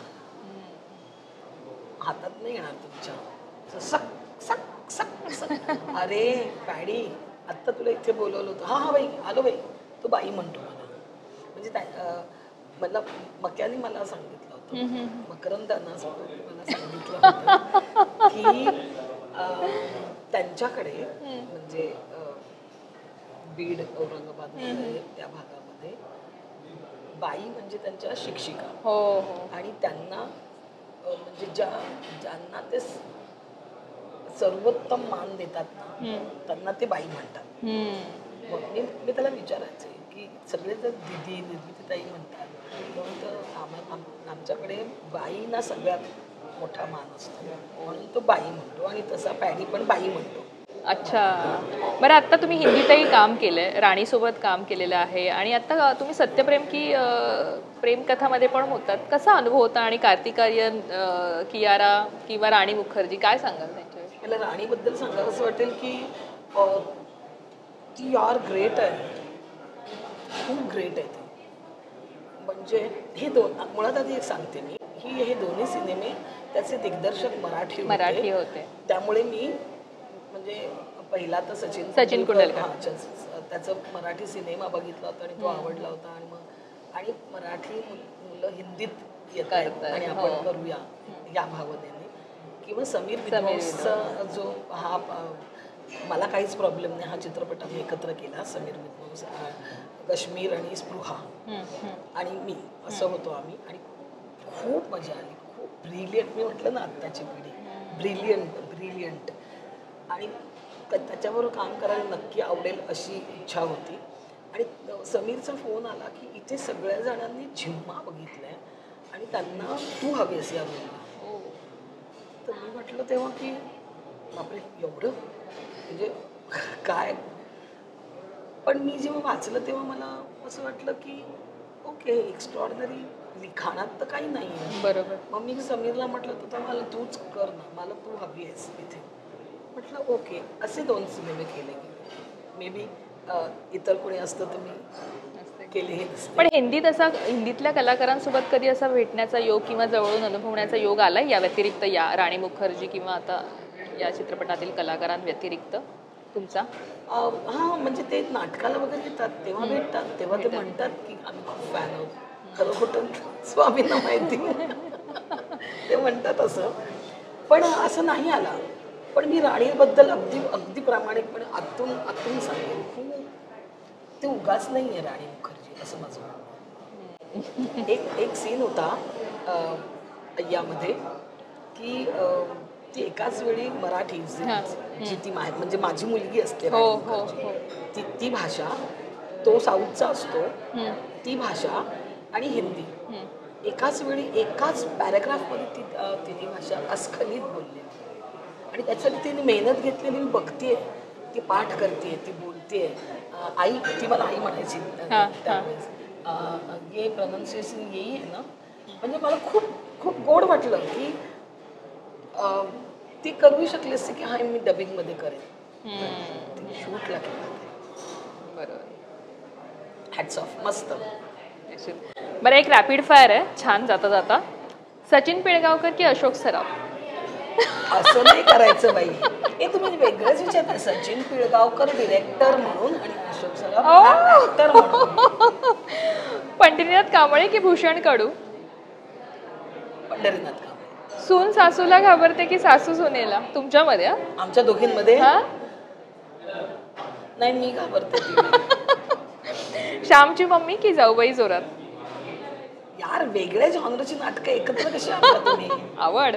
हातात नाही येणार तुमच्या. असं सक सक सक सक. अरे पॅडी, आत्ता तुला इथे बोलवलं होतं. हां हां बाई आलो बाई. तो बाई म्हणतो मला. म्हणजे त्या अं, मला मक्याने मला सांगितलं होतं, मकरंद अनासपुरे मला सांगितलं होतं की अं, त्यांच्याकडे म्हणजे अं, बीड औरंगाबादमध्ये त्या भागामध्ये बाई म्हणजे त्यांच्या शिक्षिका. हो हो. आणि त्यांना अ, म्हणजे ज्या ज्यांना ते स- सर्वोत्तम मान देतात ना, त्यांना ते बाई म्हणतात. हम्म. मग मी मी त्याला विचारायचे की सगळे जर दिदी निर्मितीताई म्हणतात, म्हणून तर आम्हा आम- आमच्याकडे बाईंना सगळ्यात मोठा मान असतो, म्हणून तो बाई म्हणतो. आणि तसा पॅडी पण बाई म्हणतो. अच्छा, बरं आता तुम्ही हिंदीतही काम केलंय, राणीसोबत काम केलेलं आहे आणि आता तुम्ही सत्यप्रेम की प्रेम कथामध्ये पण होतात. कसा अनुभव होता आणि कार्तिक आर्यन, कियारा किंवा राणी मुखर्जी, काय सांगाल त्यांच्याविषयी? मला राणीबद्दल सांगावं असं वाटेल की ती यार ग्रेट आहे, खूप ग्रेट आहे ती. म्हणजे हे दोन मुळात आधी एक सांगते मी, ही हे दोन्ही सिनेमे त्याचे दिग्दर्शक मराठी मराठी होते, त्यामुळे मी म्हणजे पहिला तर सचिन सचिन कुंडलकर त्याचं मराठी सिनेमा बघितला होता आणि तो आवडला होता. आणि मग आणि मराठी मुलं हिंदीत येत आहेत आणि आपण करूया या भावनेने. किंवा समीर विद्वांसचा जो हा, मला काहीच प्रॉब्लेम नाही, हा चित्रपट आम्ही एकत्र केला. समीर विद्वांस, काश्मीर आणि स्पृहा आणि मी असं होतो आम्ही. आणि खूप मजा आली, खूप ब्रिलियंट. मी म्हटलं ना आत्ताची पिढी ब्रिलियंट ब्रिलियंट आणि त्याच्याबरोबर काम करायला नक्की आवडेल अशी इच्छा होती. आणि समीरचा फोन आला की इथे सगळ्या जणांनी झिम्मा बघितलाय आणि त्यांना तू हवेस या बोलला. तर मी म्हटलं तेव्हा की बापरे एवढं म्हणजे काय. पण मी जेव्हा वाचलं तेव्हा मला असं वाटलं की ओके, एक्स्ट्रॉर्डनरी लिखाणात तर काही नाही आहे. बरोबर. मग मी समीरला म्हटलं तर मला तूच कर ना, मला तू हवी आहेस इथे. म्हटलं ओके. असे दोन सिनेमे केले गेले. मे बी इतर कोणी असतं तर मी केलेही नसते. पण हिंदीत असा हिंदीतल्या कलाकारांसोबत कधी असा भेटण्याचा योग किंवा जवळून अनुभवण्याचा योग आलाय या व्यतिरिक्त, या राणी मुखर्जी किंवा आता या चित्रपटातील कलाकारांव्यतिरिक्त तुमचा? हां, म्हणजे ते नाटकाला वगैरे येतात तेव्हा भेटतात, तेव्हा ते म्हणतात की आम्ही खूप फॅन आहोत. खरं खोटं स्वामींना माहिती. ते म्हणतात असं, पण असं नाही आला. पण मी राणीबद्दल अगदी अगदी प्रामाणिकपणे आतून आतून सांगेन, खूप ते उगाच नाही आहे राणी मुखर्जी, असं माझं म्हणणं. एक एक सीन होता यामध्ये की ती एकाच वेळी मराठी जी ती म्हणजे माझी मुलगी असते ती ती भाषा, तो साऊथचा असतो ती भाषा आणि हिंदी एकाच वेळी एकाच पॅराग्राफमध्ये ती तिन्ही भाषा अस्खलित बोलली. आणि त्याच्यात तिने मेहनत घेतलेली मी बघतेय, ती पाठ करते, ती बोलते. आई, ती मला आई म्हणायची त्यावेळेस. हे प्रोनाऊन्सिएशन येई आहे ना, म्हणजे मला खूप खूप गोड वाटलं की ती करू शकली असते की हा मी डबिंगमध्ये करेन. शूटला केलं. बरोबर. हॅट्स ऑफ, मस्त. बरं, एक रॅपिड फायर आहे, छान जाता जाता. सचिन पिळगावकर की अशोक सराफ? असं नाही करायचं बाई, हे तुम्ही वेगळंच विचारता. सचिन पिळगावकर डिरेक्टर म्हणून आणि अशोक सराफ ऍक्टर म्हणून. पंढरीनाथ कांबळे की भूषण कडू? पंढरीनाथ कांबळे. सून सासूला घाबरते की सासू सुनेला? तुमच्यामध्ये? आमच्या दोघींमध्ये नाही, मी घाबरते. श्यामची मम्मी की जाऊबाई जोरात? यार, वेगळ्या जॉनरची नाटकं एकत्र कशी आणता तुम्ही? आवड.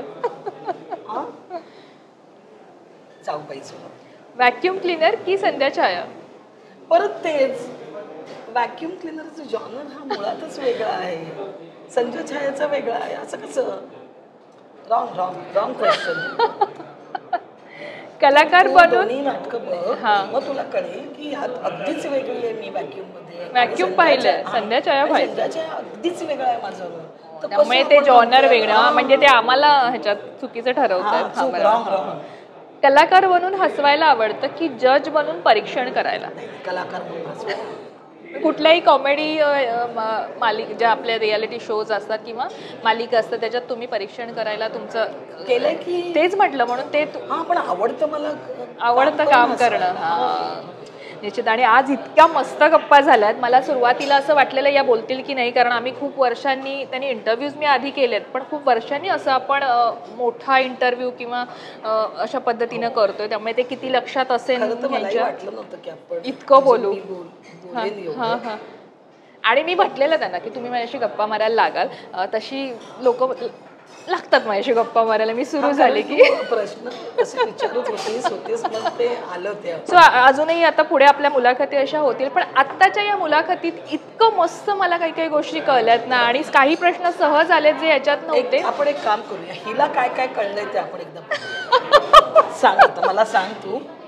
जाऊबाई जोरात. व्हॅक्यूम क्लीनर की संध्या छाया? परत तेच, व्हॅक्यूम क्लीनरचा जॉनर हा मुळातच वेगळा आहे, संध्या छायाचा वेगळा आहे. असं कसं? Wrong wrong wrong question. कलाकार बनून नाटकं बघ, मग तुला कळेल की ह्यात अगदीच वेगळी आहे. मी व्हॅक्यूम मध्ये व्हॅक्यूम पाहिलंय, संध्या छाया पाहिलं, संध्या छाया अगदीच वेगळा आहे माझं. त्यामुळे ते जॉनर वेगळं, म्हणजे ते आम्हाला ह्याच्यात चुकीचं ठरवतात. कलाकार बनून हसवायला आवडतं की जज बनून परीक्षण करायला? कलाकार बनून हसवायला. कुठल्याही कॉमेडी मालिक ज्या आपल्या रियालिटी शोज असतात किंवा मालिका असतात त्याच्यात तुम्ही परीक्षण करायला तुमचं केलंय की? तेच म्हटलं म्हणून ते हा, पण आवडतं, मला आवडतं काम करणं. हा, निश्चित. आणि आज इतक्या मस्त गप्पा झाल्यात, मला सुरुवातीला असं वाटलेलं या बोलतील की नाही, कारण आम्ही खूप वर्षांनी, त्यांनी इंटरव्ह्यूज मी आधी केलेत, पण खूप वर्षांनी असं आपण मोठा इंटरव्ह्यू किंवा अशा पद्धतीनं करतोय, त्यामुळे ते किती लक्षात असेल इतकं बोलू. हा हा. आणि मी म्हटलेलं त्यांना की तुम्ही माझ्याशी गप्पा मारायला लागाल, तशी लोक लागतात माझ्याशी गप्पा मारायला. मी सुरू झाले की प्रश्न विचारत होतेस, मग ते आलं ते. सो अजूनही आता पुढे आपल्या मुलाखती अशा होतील, पण आत्ताच्या या मुलाखतीत इतकं मस्त मला काही काही गोष्टी कळल्यात ना, आणि काही प्रश्न सहज आलेत जे याच्यात नव्हते. आपण एक काम करूया, हिला काय काय कळलंय ते आपण एकदम सांग. मला सांग तू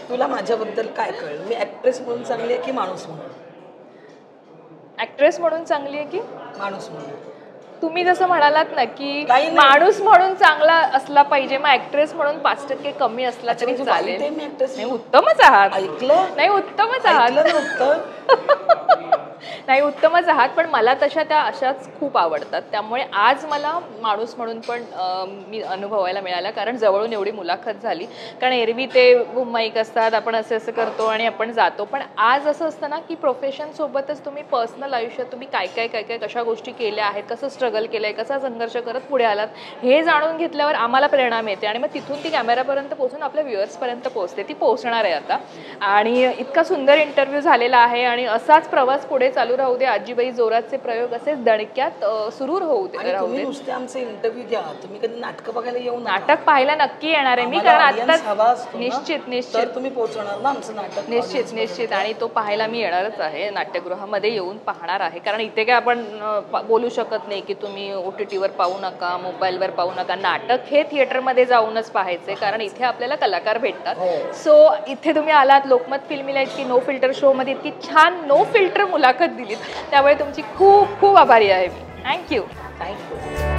तुला माझ्याबद्दल काय कळलं? मी ऍक्ट्रेस म्हणून चांगली आहे की माणूस म्हणून? ऍक्ट्रेस म्हणून चांगली आहे की माणूस म्हणून? तुम्ही जसं म्हणालात ना की काही नाही. माणूस म्हणून चांगला असला पाहिजे, मग ऍक्ट्रेस म्हणून पाच टक्के कमी असला अच्छा, तरी म्हणजे चालेल. वाईट आहे मी actress नाही, उत्तमच आहात. ऐकलं नाही, उत्तमच ऐकलं आहात. नव्हतं. नाही, उत्तमच आहात, पण मला तशा त्या अशाच खूप आवडतात. त्यामुळे आज मला माणूस म्हणून पण अं, मी अनुभवायला मिळाला, कारण जवळून एवढी मुलाखत झाली. कारण एरवी ते माईक असतात, आपण असे असं करतो आणि आपण जातो. पण आज असं असतं ना की प्रोफेशन सोबतच तुम्ही पर्सनल आयुष्यात तुम्ही काय काय काय काय कशा गोष्टी केल्या आहेत, कसं स्ट्रगल केलंय, कसा संघर्ष करत पुढे आलात, हे जाणून घेतल्यावर आम्हाला प्रेरणा मिळते आणि मग तिथून ती कॅमेरापर्यंत पोहोचून आपल्या व्ह्युअर्सपर्यंत पोहोचते. ती पोहोचणार आहे आता. आणि इतका सुंदर इंटरव्ह्यू झालेला आहे आणि असाच प्रवास पुढे चालू राहू दे. आजीबाई जोरातचे प्रयोग असेच दणक्यात अ, सुरू होऊ दे आणि राहू तुम्ही दे. नुसते आमचे इंटरव्ह्यू घ्या, तुम्ही कधी नाटकं बघायला येऊ नका. नाटक पाहायला नक्की येणार आहे मी, आम्हाला कारण audience हवा आता असतो ना, निश्चित निश्चित तर तुम्ही पोहोचवणार ना आमचं नाटक निश्चित audience निश्चित पर्यंत. आणि तो पाहायला मी येणारच आहे. नाट्यगृहामध्ये येऊन पाहणार आहे, कारण इथे काय आपण अ, प- बोलू शकत नाही की तुम्ही ओ टी टीवर पाहू नका, मोबाईलवर पाहू नका. नाटक हे थिएटरमध्ये जाऊनच पाहायचे, कारण इथे आपल्याला कलाकार भेटतात. हो. सो इथे तुम्ही आलात, लोकमत फिल्मीला इतकी नो फिल्टर शोमध्ये इतकी छान नो फिल्टर मुलाखत दिलीत, त्यामुळे तुमची खूप खूप आभारी आहे मी. थँक्यू. थँक्यू.